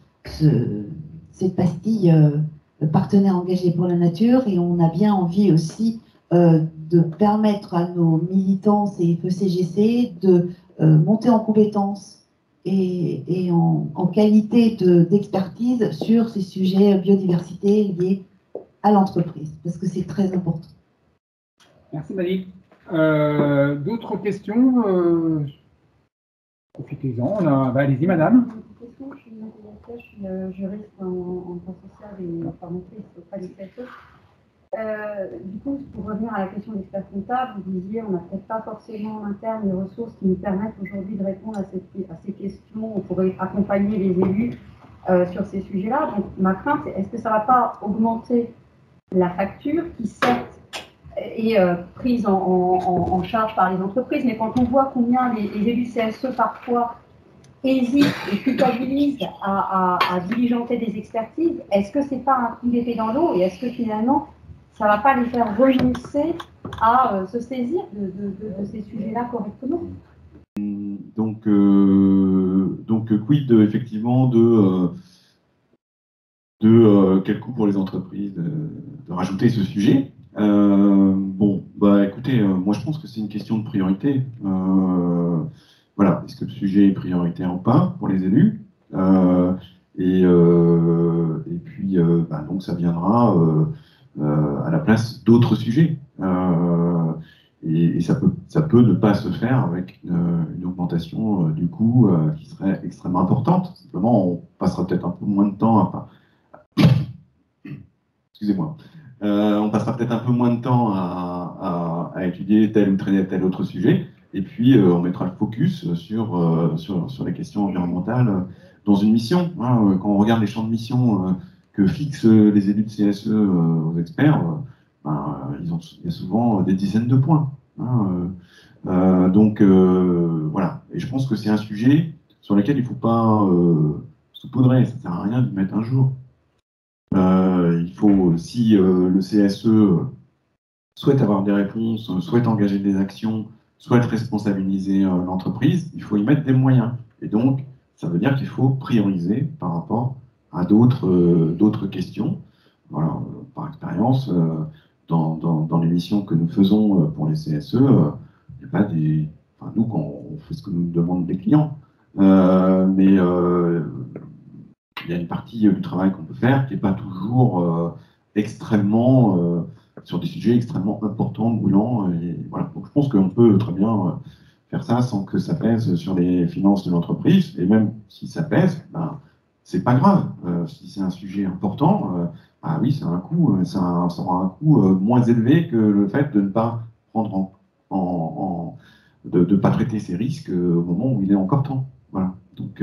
pastille partenaire engagé pour la nature, et on a bien envie aussi de permettre à nos militants CFE-CGC de monter en compétences et en qualité d'expertise sur ces sujets biodiversité liés à l'entreprise, parce que c'est très important. Merci Malik. D'autres questions? Profitez-en. Allez-y, madame. Je suis Nathalie, je suis juriste en droit social et formatrice auprès des CFE. Du coup, pour revenir à la question de l'expert comptable, vous disiez on n'a peut-être pas forcément en interne les ressources qui nous permettent aujourd'hui de répondre à ces questions. On pourrait accompagner les élus sur ces sujets-là. Donc, ma crainte, c'est est-ce que ça ne va pas augmenter la facture qui, certes, est prise en charge par les entreprises, mais quand on voit combien les élus CSE parfois hésitent et culpabilisent à diligenter des expertises, est-ce que c'est pas un coup d'épée dans l'eau, et est-ce que finalement ça va pas les faire renoncer à se saisir de ces sujets-là correctement? Donc quid effectivement de quel coût pour les entreprises de rajouter ce sujet. Écoutez, moi je pense que c'est une question de priorité. Voilà, est-ce que le sujet est prioritaire ou pas pour les élus? Et puis, donc ça viendra à la place d'autres sujets. Et ça peut ne pas se faire avec une augmentation du coût qui serait extrêmement importante. Simplement, on passera peut-être un peu moins de temps excusez-moi. On passera peut-être un peu moins de temps à étudier tel ou tel autre sujet, et puis on mettra le focus sur les questions environnementales dans une mission. Hein. Quand on regarde les champs de mission que fixent les élus de CSE aux experts, il y a souvent des dizaines de points. Hein. Donc voilà. Et je pense que c'est un sujet sur lequel il ne faut pas saupoudrer. Ça ne sert à rien de mettre un jour. Il faut, si le CSE souhaite avoir des réponses, souhaite engager des actions, souhaite responsabiliser l'entreprise, il faut y mettre des moyens. Et donc, ça veut dire qu'il faut prioriser par rapport à d'autres questions. Voilà, par expérience, dans les missions que nous faisons pour les CSE, il n'y a pas des... Enfin, nous, quand on fait ce que nous demandent les clients, mais il y a une partie du travail qu'on peut faire qui n'est pas toujours extrêmement sur des sujets extrêmement importants, brûlants. Et voilà. Donc je pense qu'on peut très bien faire ça sans que ça pèse sur les finances de l'entreprise. Et même si ça pèse, c'est pas grave. Si c'est un sujet important, oui, c'est un coût. Ça aura un coût moins élevé que le fait de ne pas prendre de pas traiter ces risques au moment où il est encore temps. Voilà. Donc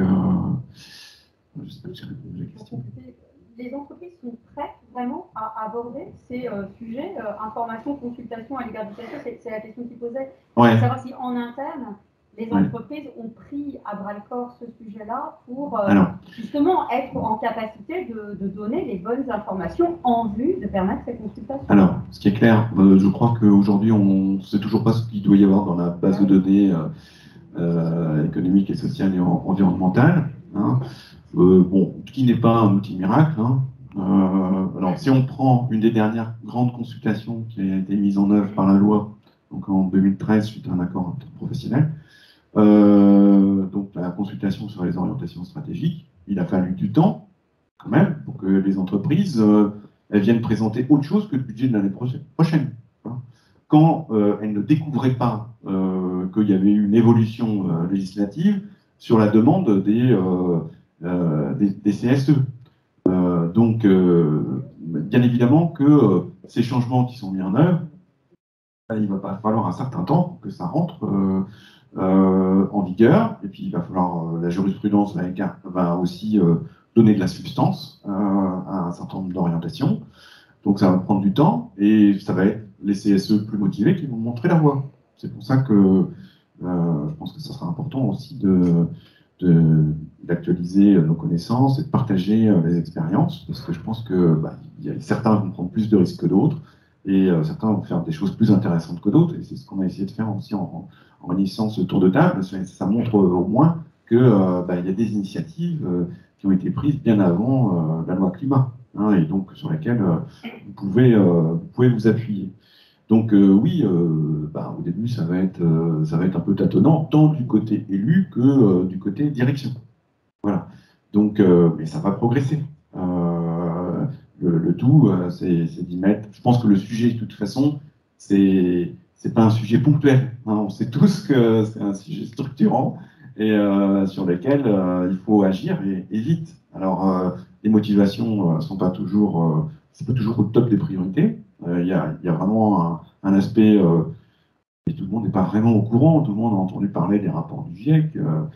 je sais pas si j'ai répondu à la question. Les entreprises sont prêtes vraiment à aborder ces sujets, information, consultation à l'égard du CSE, c'est la question qu'ils posaient. Ouais. Savoir si en interne, les entreprises ont pris à bras-le-corps ce sujet-là pour justement être en capacité de donner les bonnes informations en vue de permettre ces consultations. Alors, ce qui est clair, je crois qu'aujourd'hui, on ne sait toujours pas ce qu'il doit y avoir dans la base de données économique et sociale et environnementale. Hein. Bon, qui n'est pas un outil miracle. Hein. Alors, si on prend une des dernières grandes consultations qui a été mise en œuvre par la loi, donc en 2013, suite à un accord professionnel, donc la consultation sur les orientations stratégiques, il a fallu du temps, quand même, pour que les entreprises elles viennent présenter autre chose que le budget de l'année prochaine. Hein. Quand elles ne découvraient pas qu'il y avait eu une évolution législative sur la demande des CSE. Donc, bien évidemment que ces changements qui sont mis en œuvre, il va pas falloir un certain temps pour que ça rentre en vigueur, et puis il va falloir, la jurisprudence va aussi donner de la substance à un certain nombre d'orientations. Donc ça va prendre du temps, et ça va être les CSE plus motivés qui vont montrer la voie. C'est pour ça que je pense que ça sera important aussi d'actualiser nos connaissances et de partager les expériences, parce que je pense que certains vont prendre plus de risques que d'autres, et certains vont faire des choses plus intéressantes que d'autres, et c'est ce qu'on a essayé de faire aussi en initiant ce tour de table. Ça montre au moins qu'il y a des initiatives qui ont été prises bien avant la loi climat, hein, et donc sur lesquelles vous pouvez vous appuyer. Donc oui, au début ça va être un peu tâtonnant, tant du côté élu que du côté direction. Voilà. Donc, mais ça va progresser. Le tout, c'est d'y mettre. Je pense que le sujet, de toute façon, c'est pas un sujet ponctuel. Hein. On sait tous que c'est un sujet structurant et sur lequel il faut agir et vite. Alors, les motivations sont pas toujours, c'est pas toujours au top des priorités. Il y a vraiment un aspect, et tout le monde n'est pas vraiment au courant. Tout le monde a entendu parler des rapports du GIEC.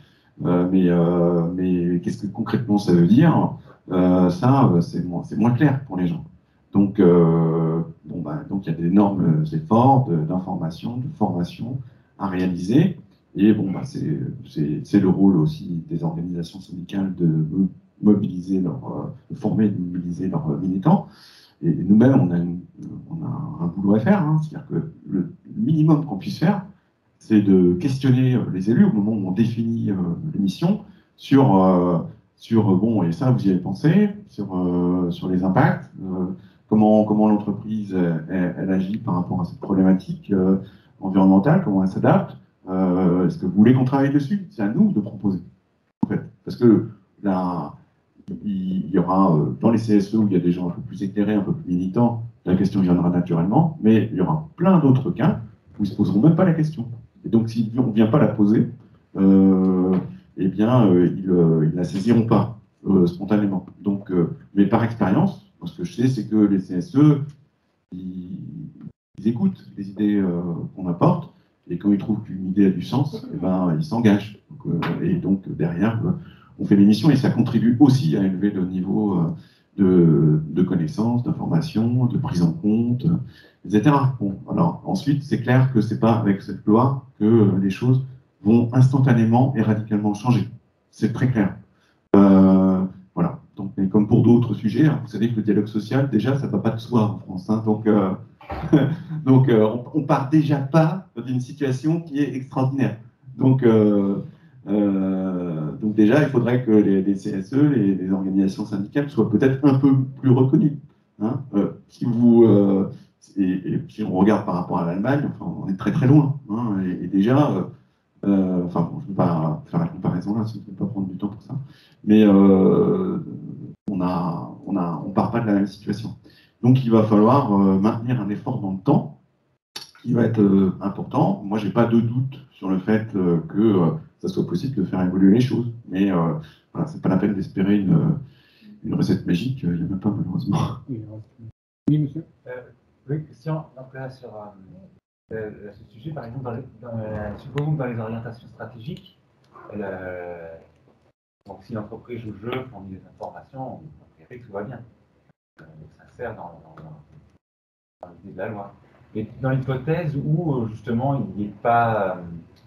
Mais qu'est-ce que concrètement ça veut dire? C'est moins clair pour les gens. Donc, donc il y a d'énormes efforts d'information, de formation à réaliser. Et c'est le rôle aussi des organisations syndicales de mobiliser de former et de mobiliser leurs militants. Et nous-mêmes, on a un boulot à faire. Hein. C'est-à-dire que le minimum qu'on puisse faire, c'est de questionner les élus au moment où on définit l'émission sur bon, et ça vous y avez pensé, sur les impacts, comment l'entreprise elle agit par rapport à cette problématique environnementale, comment elle s'adapte, est-ce que vous voulez qu'on travaille dessus? C'est à nous de proposer, en fait, parce que là, il y aura dans les CSE où il y a des gens un peu plus éclairés, un peu plus militants, la question viendra naturellement, mais il y aura plein d'autres cas où ils ne se poseront même pas la question. Et donc, si on ne vient pas la poser, eh bien, ils ne la saisiront pas spontanément. Donc, mais par expérience, ce que je sais, c'est que les CSE, ils écoutent les idées qu'on apporte, et quand ils trouvent qu'une idée a du sens, eh ben, ils s'engagent. Et donc, derrière, on fait l'émission, et ça contribue aussi à élever le niveau de connaissances, d'informations, de prise en compte, etc. Bon, alors, ensuite, c'est clair que ce n'est pas avec cette loi que les choses vont instantanément et radicalement changer. C'est très clair. Voilà. Donc, mais comme pour d'autres sujets, hein, vous savez que le dialogue social, déjà, ça ne va pas de soi en France. Hein, donc, on part déjà pas d'une situation qui est extraordinaire. Donc déjà, il faudrait que les CSE, les organisations syndicales, soient peut-être un peu plus reconnues. Hein. Et si on regarde par rapport à l'Allemagne, enfin, on est très très loin. Hein, et déjà, enfin, bon, je ne vais pas faire la comparaison là, ça ne va pas prendre du temps pour ça. Mais on part pas de la même situation. Donc il va falloir maintenir un effort dans le temps qui va être important. Moi, je n'ai pas de doute sur le fait que ça soit possible de faire évoluer les choses. Mais voilà, ce n'est pas la peine d'espérer une recette magique, il n'y en a pas malheureusement. Oui, monsieur. Oui, question. Donc là, sur ce sujet, par exemple, supposons que dans les orientations stratégiques, donc si l'entreprise joue le jeu, fournit des informations, on fait que tout va bien. Donc ça sert dans l'idée de la loi. Mais dans l'hypothèse où justement il n'y ait pas,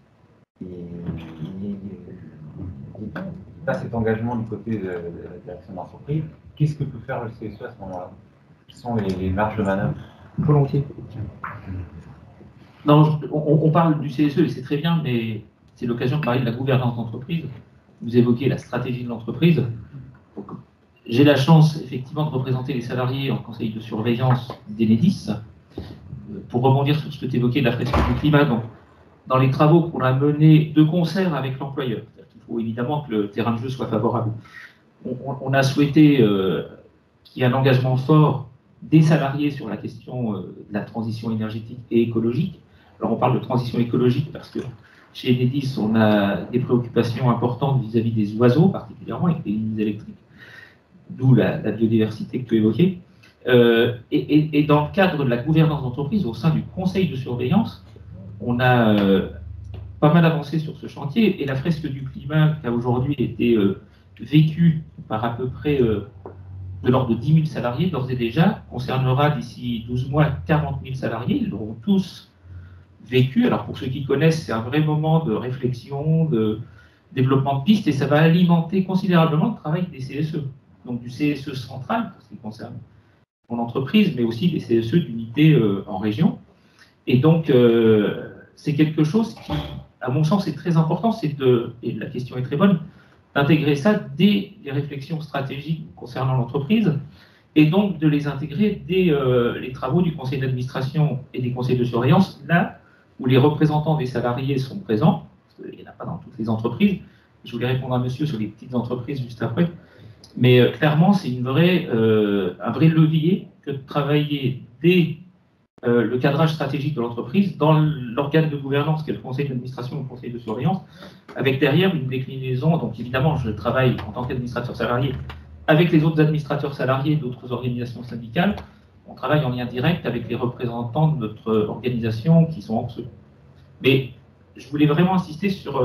cet engagement du côté de la direction de l'entreprise, qu'est-ce que peut faire le CSE à ce moment-là? Quelles sont les marges de manœuvre? Volontiers. Non, on parle du CSE et c'est très bien, mais c'est l'occasion de parler de la gouvernance d'entreprise. Vous évoquez la stratégie de l'entreprise. J'ai la chance, effectivement, de représenter les salariés en conseil de surveillance d'Enedis. Pour rebondir sur ce que tu évoquais de la fresque du climat, donc, dans les travaux qu'on a menés de concert avec l'employeur, il faut évidemment que le terrain de jeu soit favorable. On a souhaité qu'il y ait un engagement fort des salariés sur la question de la transition énergétique et écologique. Alors on parle de transition écologique parce que chez Enedis, on a des préoccupations importantes vis-à-vis des oiseaux, particulièrement avec les lignes électriques, d'où la biodiversité que tu évoquais. Et dans le cadre de la gouvernance d'entreprise, au sein du conseil de surveillance, on a pas mal avancé sur ce chantier, et la fresque du climat qui a aujourd'hui été vécue par à peu près de l'ordre de 10 000 salariés, d'ores et déjà, concernera d'ici 12 mois 40 000 salariés. Ils l'auront tous vécu. Alors pour ceux qui connaissent, c'est un vrai moment de réflexion, de développement de pistes, et ça va alimenter considérablement le travail des CSE. Donc du CSE central, pour ce qui concerne mon entreprise, mais aussi des CSE d'unités en région. Et donc, c'est quelque chose qui, à mon sens, est très important, et la question est très bonne, d'intégrer ça dès les réflexions stratégiques concernant l'entreprise, et donc de les intégrer dès les travaux du conseil d'administration et des conseils de surveillance, là où les représentants des salariés sont présents, parce qu'il n'y en a pas dans toutes les entreprises. Je voulais répondre à monsieur sur les petites entreprises juste après. Mais clairement, c'est un vrai levier que de travailler dès le cadrage stratégique de l'entreprise dans l'organe de gouvernance qui est le conseil d'administration ou le conseil de surveillance, avec derrière une déclinaison. Donc évidemment, je travaille en tant qu'administrateur salarié avec les autres administrateurs salariés d'autres organisations syndicales. On travaille en lien direct avec les représentants de notre organisation qui sont en dessous. Mais je voulais vraiment insister sur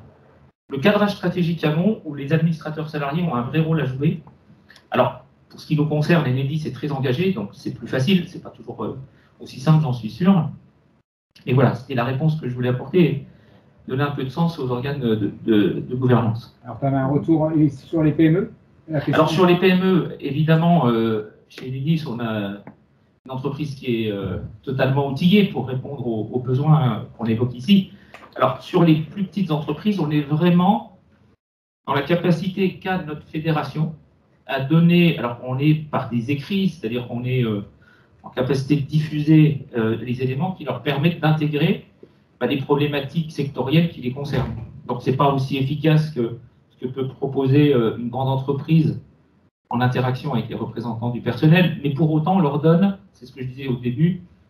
le cadrage stratégique amont, où les administrateurs salariés ont un vrai rôle à jouer. Alors, pour ce qui nous concerne, Enedis est très engagé, donc c'est plus facile, c'est pas toujours aussi simple, j'en suis sûr. Et voilà, c'était la réponse que je voulais apporter, donner un peu de sens aux organes de gouvernance. Alors, tu avais un retour sur les PME? Alors, sur les PME, évidemment, chez Enedis, on a une entreprise qui est totalement outillée pour répondre aux besoins qu'on évoque ici. Alors, sur les plus petites entreprises, on est vraiment dans la capacité qu'a notre fédération à donner, alors on est par des écrits, c'est-à-dire qu'on est en capacité de diffuser les éléments qui leur permettent d'intégrer les problématiques sectorielles qui les concernent. Donc, ce n'est pas aussi efficace que ce que peut proposer une grande entreprise en interaction avec les représentants du personnel, mais pour autant, on leur donne, c'est ce que je disais au début,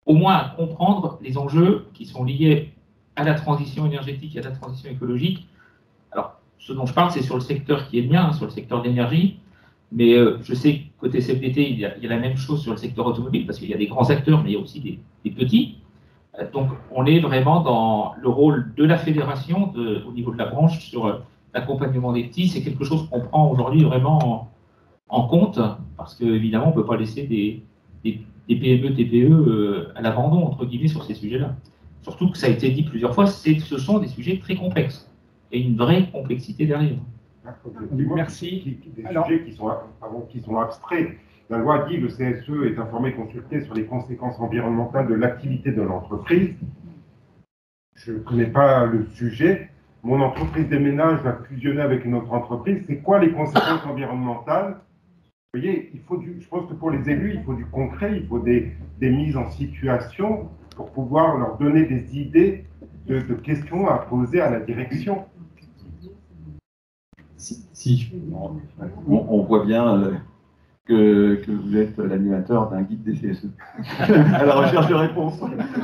au moins à comprendre les enjeux qui sont liés à la transition énergétique et à la transition écologique. Alors, ce dont je parle, c'est sur le secteur qui est le mien, hein, sur le secteur de l'énergie, mais je sais que côté CFDT, il y a la même chose sur le secteur automobile, parce qu'il y a des grands acteurs, mais il y a aussi des petits. Donc, on est vraiment dans le rôle de la fédération, au niveau de la branche, sur l'accompagnement des petits. C'est quelque chose qu'on prend aujourd'hui vraiment en compte, parce qu'évidemment, on ne peut pas laisser des PME, TPE à l'abandon, entre guillemets, sur ces sujets-là. Surtout que ça a été dit plusieurs fois, ce sont des sujets très complexes, et une vraie complexité derrière. Merci. Des sujets qui sont abstraits. La loi dit que le CSE est informé et consulté sur les conséquences environnementales de l'activité de l'entreprise. Je ne connais pas le sujet. Mon entreprise déménage, va fusionner avec une autre entreprise. C'est quoi les conséquences environnementales? Vous voyez, je pense que pour les élus, il faut du concret, il faut des mises en situation pour pouvoir leur donner des idées de questions à poser à la direction. On voit bien que vous êtes l'animateur d'un guide des CSE à la recherche de réponses.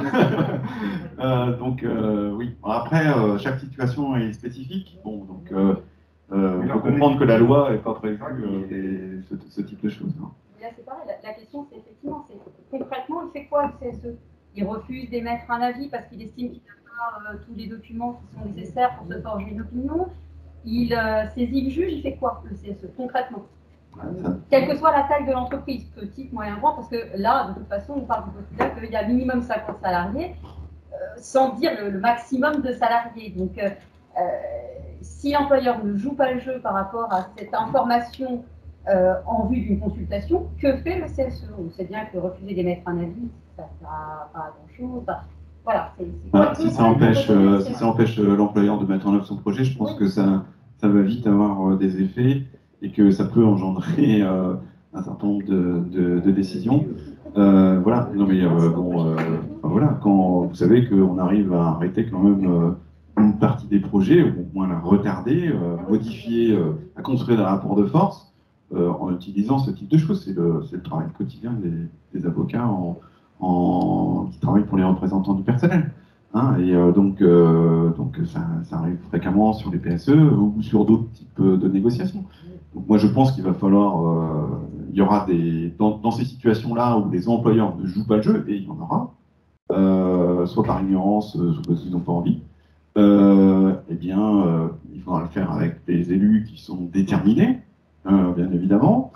Donc oui. Après, chaque situation est spécifique. Bon, donc on peut comprendre que la loi n'est pas prévue ce type de choses. Hein. Là, c'est pareil. La question, c'est effectivement, concrètement, il fait quoi le CSE? Il refuse d'émettre un avis parce qu'il estime qu'il n'a pas tous les documents qui sont nécessaires pour se forger une opinion. Il saisit le juge, il fait quoi le CSE concrètement? Quelle que soit la taille de l'entreprise, petite, moyen, grand, parce que là, de toute façon, on parle du postulat qu'il y a minimum 50 salariés, sans dire le maximum de salariés. Donc, si l'employeur ne joue pas le jeu par rapport à cette information en vue d'une consultation, que fait le CSE? On sait bien que refuser d'émettre un avis, ça ne sert pas à grand-chose. Voilà, si ça empêche l'employeur de mettre en œuvre son projet, je pense que ça va vite avoir des effets et que ça peut engendrer un certain nombre de décisions. Voilà, non mais voilà, quand vous savez qu'on arrive à arrêter quand même une partie des projets, ou au moins la retarder, modifier, à construire des rapports de force en utilisant ce type de choses. C'est le travail quotidien des avocats qui travaillent pour les représentants du personnel. Hein, et donc ça arrive fréquemment sur les PSE ou sur d'autres types de négociations. Donc moi je pense qu'il va falloir, il y aura dans ces situations-là où les employeurs ne jouent pas le jeu, et il y en aura, soit par ignorance, soit parce qu'ils n'ont pas envie, eh bien il faudra le faire avec des élus qui sont déterminés, bien évidemment,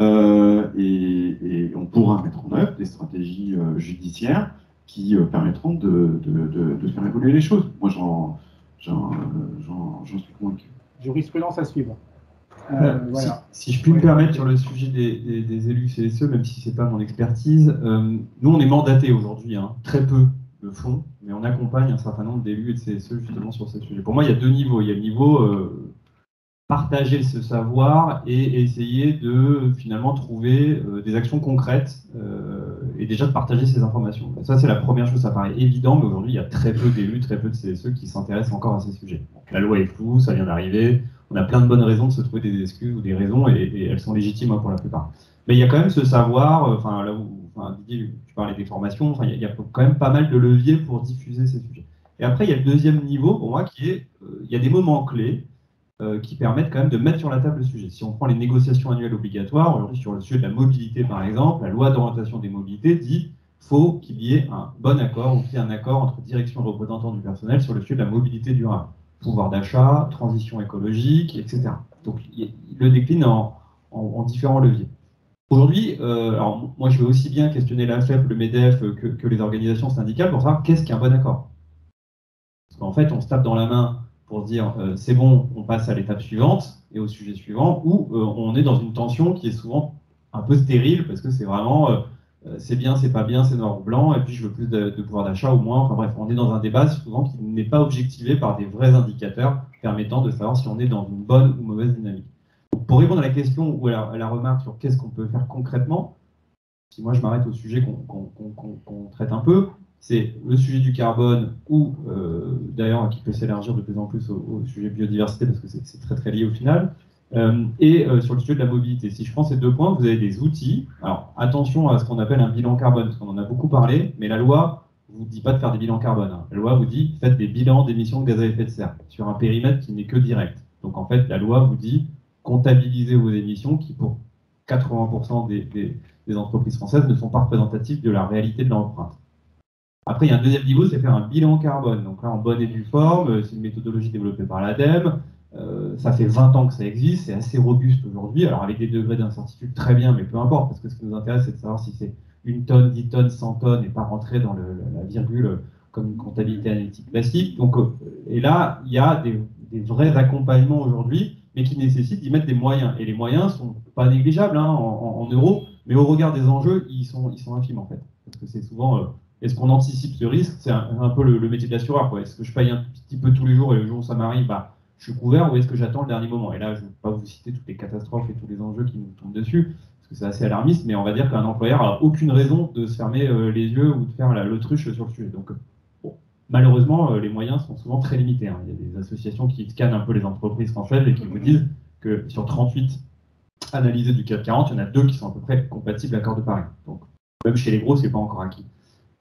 et on pourra mettre en œuvre des stratégies judiciaires qui permettront de faire évoluer les choses. Moi, j'en suis convaincu. Jurisprudence à suivre. Voilà. Si je puis me permettre sur le sujet des élus CSE, même si ce n'est pas mon expertise, nous, on est mandatés aujourd'hui, hein, très peu le font, mais on accompagne un certain nombre d'élus et de CSE justement sur ces sujets. Pour moi, il y a deux niveaux. Il y a le niveau partager ce savoir et essayer de finalement trouver des actions concrètes et déjà de partager ces informations. Ça, c'est la première chose, ça paraît évident, mais aujourd'hui, il y a très peu d'élus, très peu de CSE qui s'intéressent encore à ces sujets. Donc, la loi est floue, ça vient d'arriver, on a plein de bonnes raisons de se trouver des excuses ou des raisons, et elles sont légitimes pour la plupart. Mais il y a quand même ce savoir, là où Didier, tu parlais des formations, il y a quand même pas mal de leviers pour diffuser ces sujets. Et après, il y a le deuxième niveau, pour moi, qui est, il y a des moments clés qui permettent quand même de mettre sur la table le sujet. Si on prend les négociations annuelles obligatoires, aujourd'hui sur le sujet de la mobilité par exemple, la loi d'orientation des mobilités dit faut qu'il y ait un bon accord ou qu'il y ait un accord entre direction et représentants du personnel sur le sujet de la mobilité durable. Pouvoir d'achat, transition écologique, etc. Donc il le décline en différents leviers. Aujourd'hui, alors moi je vais aussi bien questionner l'AFEP, le MEDEF que les organisations syndicales pour savoir qu'est-ce qu'un bon accord. Parce qu'en fait on se tape dans la main pour dire c'est bon, on passe à l'étape suivante et au sujet suivant, où on est dans une tension qui est souvent un peu stérile parce que c'est vraiment c'est bien, c'est pas bien, c'est noir ou blanc, et puis je veux plus de pouvoir d'achat ou moins. Enfin bref, on est dans un débat souvent qui n'est pas objectivé par des vrais indicateurs permettant de savoir si on est dans une bonne ou mauvaise dynamique. Donc, pour répondre à la question ou à la remarque sur qu'est-ce qu'on peut faire concrètement, si moi je m'arrête au sujet qu'on traite un peu, c'est le sujet du carbone ou d'ailleurs qui peut s'élargir de plus en plus au sujet biodiversité parce que c'est très très lié au final. Et sur le sujet de la mobilité, si je prends ces 2 points, vous avez des outils. Alors attention à ce qu'on appelle un bilan carbone, parce qu'on en a beaucoup parlé, mais la loi ne vous dit pas de faire des bilans carbone. Hein. La loi vous dit faites des bilans d'émissions de gaz à effet de serre sur un périmètre qui n'est que direct. Donc en fait, la loi vous dit comptabilisez vos émissions qui, pour 80% des entreprises françaises, ne sont pas représentatives de la réalité de l'empreinte. Après, il y a un deuxième niveau, c'est faire un bilan carbone. Donc là, en bonne et due forme, c'est une méthodologie développée par l'ADEME. Ça fait 20 ans que ça existe, c'est assez robuste aujourd'hui. Alors avec des degrés d'incertitude, très bien, mais peu importe, parce que ce qui nous intéresse, c'est de savoir si c'est 1 tonne, 10 tonnes, 100 tonnes, et pas rentrer dans la virgule comme une comptabilité analytique classique. Donc, et là, il y a des vrais accompagnements aujourd'hui, mais qui nécessitent d'y mettre des moyens. Et les moyens ne sont pas négligeables hein, en euros, mais au regard des enjeux, ils sont infimes en fait. Parce que c'est souvent, est-ce qu'on anticipe ce risque? C'est un peu le métier de l'assureur. Est-ce que je paye un petit peu tous les jours et le jour où ça m'arrive, bah, je suis couvert, ou est-ce que j'attends le dernier moment? Et là, je ne vais pas vous citer toutes les catastrophes et tous les enjeux qui nous tombent dessus, parce que c'est assez alarmiste, mais on va dire qu'un employeur n'a aucune raison de se fermer les yeux ou de faire l'autruche sur le sujet. Donc, bon, malheureusement, les moyens sont souvent très limités. Hein. Il y a des associations qui scannent un peu les entreprises françaises et qui vous disent que sur 38 analysées du CAC 40, il y en a 2 qui sont à peu près compatibles à l'accord de Paris. Donc, même chez les gros, ce n'est pas encore acquis.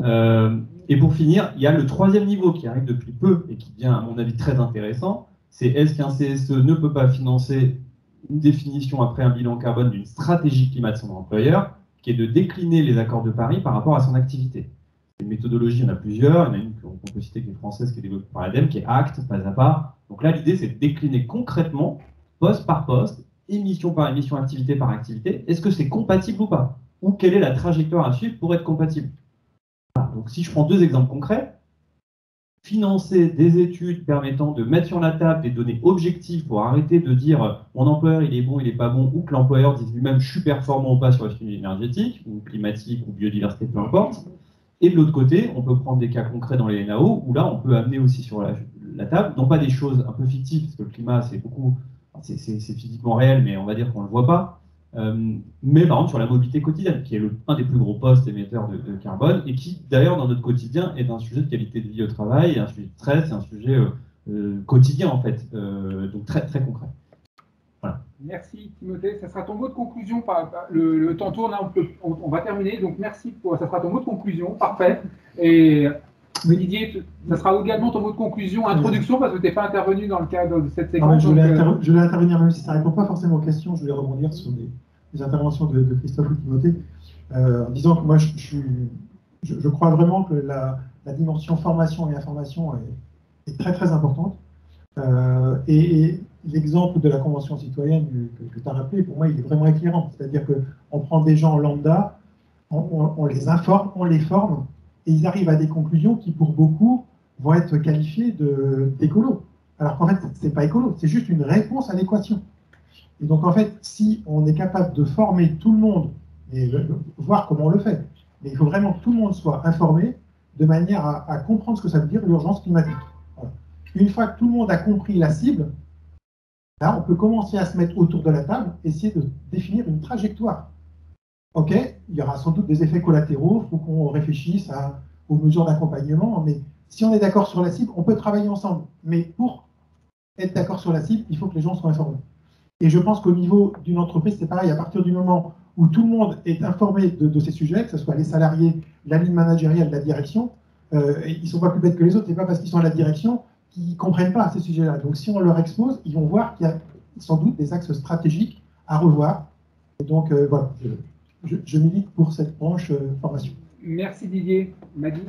Et pour finir, il y a le 3e niveau qui arrive depuis peu et qui devient, à mon avis, très intéressant. C'est est-ce qu'un CSE ne peut pas financer une définition après un bilan carbone d'une stratégie climat de son employeur, qui est de décliner les accords de Paris par rapport à son activité. Une méthodologie, il y en a plusieurs. Il y en a une qu'on peut citer qui est française, qui est développée par l'ADEME, qui est ACT, pas à pas. Donc là, l'idée, c'est de décliner concrètement, poste par poste, émission par émission, activité par activité, est-ce que c'est compatible ou pas? Ou quelle est la trajectoire à suivre pour être compatible? Voilà. Donc si je prends 2 exemples concrets, financer des études permettant de mettre sur la table des données objectives pour arrêter de dire mon employeur il est bon, il n'est pas bon, ou que l'employeur dise lui-même je suis performant ou pas sur le sujet énergétique, ou climatique, ou biodiversité, peu importe. Et de l'autre côté, on peut prendre des cas concrets dans les NAO, où là on peut amener aussi sur la table, non pas des choses un peu fictives, parce que le climat c'est beaucoup, c'est physiquement réel, mais on va dire qu'on ne le voit pas. Mais par exemple sur la mobilité quotidienne, qui est un des plus gros postes émetteurs de carbone, et qui d'ailleurs dans notre quotidien est un sujet de qualité de vie au travail, et un sujet de stress, et un sujet quotidien en fait, donc très très concret. Voilà. Merci Timothée, ça sera ton mot de conclusion, le temps tourne, hein, on va terminer, donc merci, ça sera ton mot de conclusion, parfait. Et Didier, ça sera également ton mot de conclusion, introduction, parce que tu n'es pas intervenu dans le cadre de cette séquence. Je voulais intervenir, même si ça ne répond pas forcément aux questions, je voulais rebondir sur les interventions de Christophe ou Timothée, en disant que moi, je crois vraiment que la dimension formation et information est très très importante. Et l'exemple de la Convention citoyenne que tu as rappelé, pour moi, il est vraiment éclairant. C'est-à-dire qu'on prend des gens lambda, on les informe, on les forme, et ils arrivent à des conclusions qui, pour beaucoup, vont être qualifiées d'écolo. Alors qu'en fait, ce n'est pas écolo, c'est juste une réponse à l'équation. Et donc, en fait, si on est capable de former tout le monde, et voir comment on le fait, mais il faut vraiment que tout le monde soit informé de manière à comprendre ce que ça veut dire l'urgence climatique. Voilà. Une fois que tout le monde a compris la cible, là, on peut commencer à se mettre autour de la table, essayer de définir une trajectoire. Ok, il y aura sans doute des effets collatéraux, il faut qu'on réfléchisse aux mesures d'accompagnement, mais si on est d'accord sur la cible, on peut travailler ensemble. Mais pour être d'accord sur la cible, il faut que les gens soient informés. Et je pense qu'au niveau d'une entreprise, c'est pareil, à partir du moment où tout le monde est informé de ces sujets, que ce soit les salariés, la ligne managériale, la direction, ils ne sont pas plus bêtes que les autres, et pas parce qu'ils sont à la direction qu'ils ne comprennent pas ces sujets-là. Donc si on leur expose, ils vont voir qu'il y a sans doute des axes stratégiques à revoir. Et donc voilà. Je milite pour cette branche formation. Merci Didier. Madi?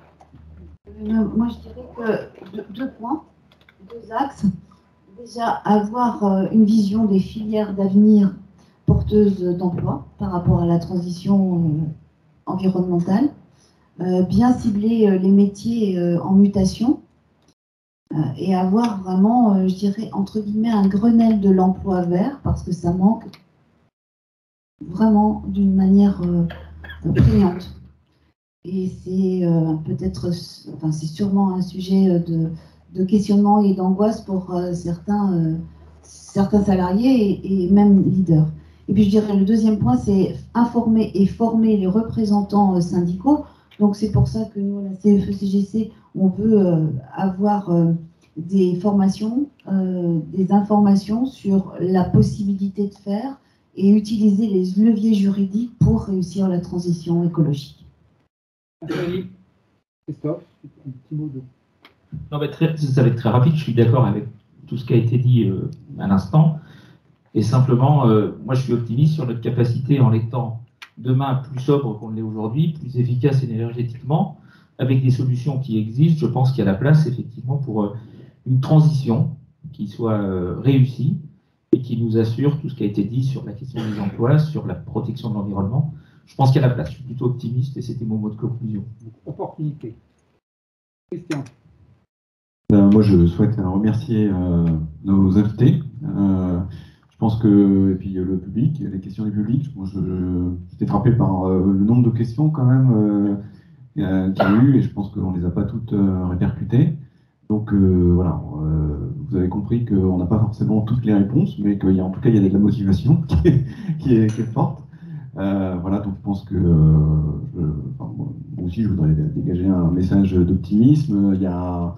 Moi, je dirais que 2 points, 2 axes. Déjà, avoir une vision des filières d'avenir porteuses d'emploi par rapport à la transition environnementale. Bien cibler les métiers en mutation et avoir vraiment, je dirais, entre guillemets, un Grenelle de l'emploi vert, parce que ça manque vraiment d'une manière prégnante. Et c'est peut-être, enfin c'est sûrement un sujet de questionnement et d'angoisse pour certains salariés et même leaders. Et puis je dirais le deuxième point, c'est informer et former les représentants syndicaux. Donc c'est pour ça que nous, à la CFE-CGC, on veut avoir des formations, des informations sur la possibilité de faire et utiliser les leviers juridiques pour réussir la transition écologique. Merci. Christophe, un petit mot de... Non, mais ça va être très rapide, je suis d'accord avec tout ce qui a été dit à l'instant. Et simplement, moi je suis optimiste sur notre capacité en étant demain plus sobre qu'on l'est aujourd'hui, plus efficace énergétiquement, avec des solutions qui existent. Je pense qu'il y a la place effectivement pour une transition qui soit réussie et qui nous assure tout ce qui a été dit sur la question des emplois, sur la protection de l'environnement. Je pense qu'il y a la place, je suis plutôt optimiste et c'était mon mot de conclusion. Opportunité. Christian. Moi, je souhaite remercier nos invités. Je pense que, et puis le public, les questions du public, j'étais frappé par le nombre de questions quand même qu'il y a eu, et je pense qu'on ne les a pas toutes répercutées. Donc voilà, vous avez compris qu'on n'a pas forcément toutes les réponses, mais qu'en tout cas, il y a de la motivation qui est forte. Voilà, donc je pense que moi aussi, je voudrais dégager un message d'optimisme. Il y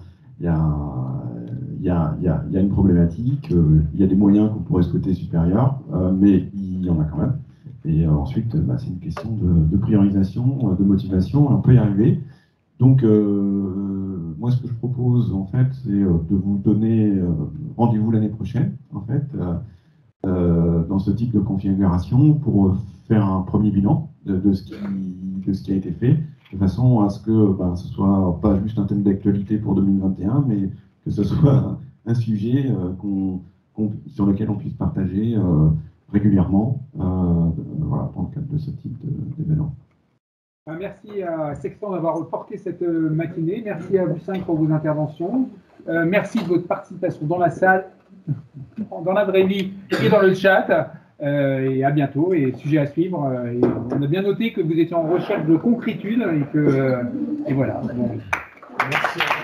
a une problématique, il y a des moyens qu'on pourrait souhaiter supérieurs, mais il y en a quand même. Et ensuite, c'est une question de priorisation, de motivation, on peut y arriver. Donc, moi, ce que je propose, en fait, c'est de vous donner rendez-vous l'année prochaine, en fait, dans ce type de configuration, pour faire un premier bilan de ce qui a été fait, de façon à ce que ce soit pas juste un thème d'actualité pour 2021, mais que ce soit un sujet sur lequel on puisse partager régulièrement voilà, dans le cadre de ce type d'événement. Merci à Sextant d'avoir porté cette matinée. Merci à vous 5 pour vos interventions. Merci de votre participation dans la salle, dans la vraie vie et dans le chat. Et à bientôt. Et sujet à suivre. Et on a bien noté que vous étiez en recherche de concrétude et voilà. Bon. Merci.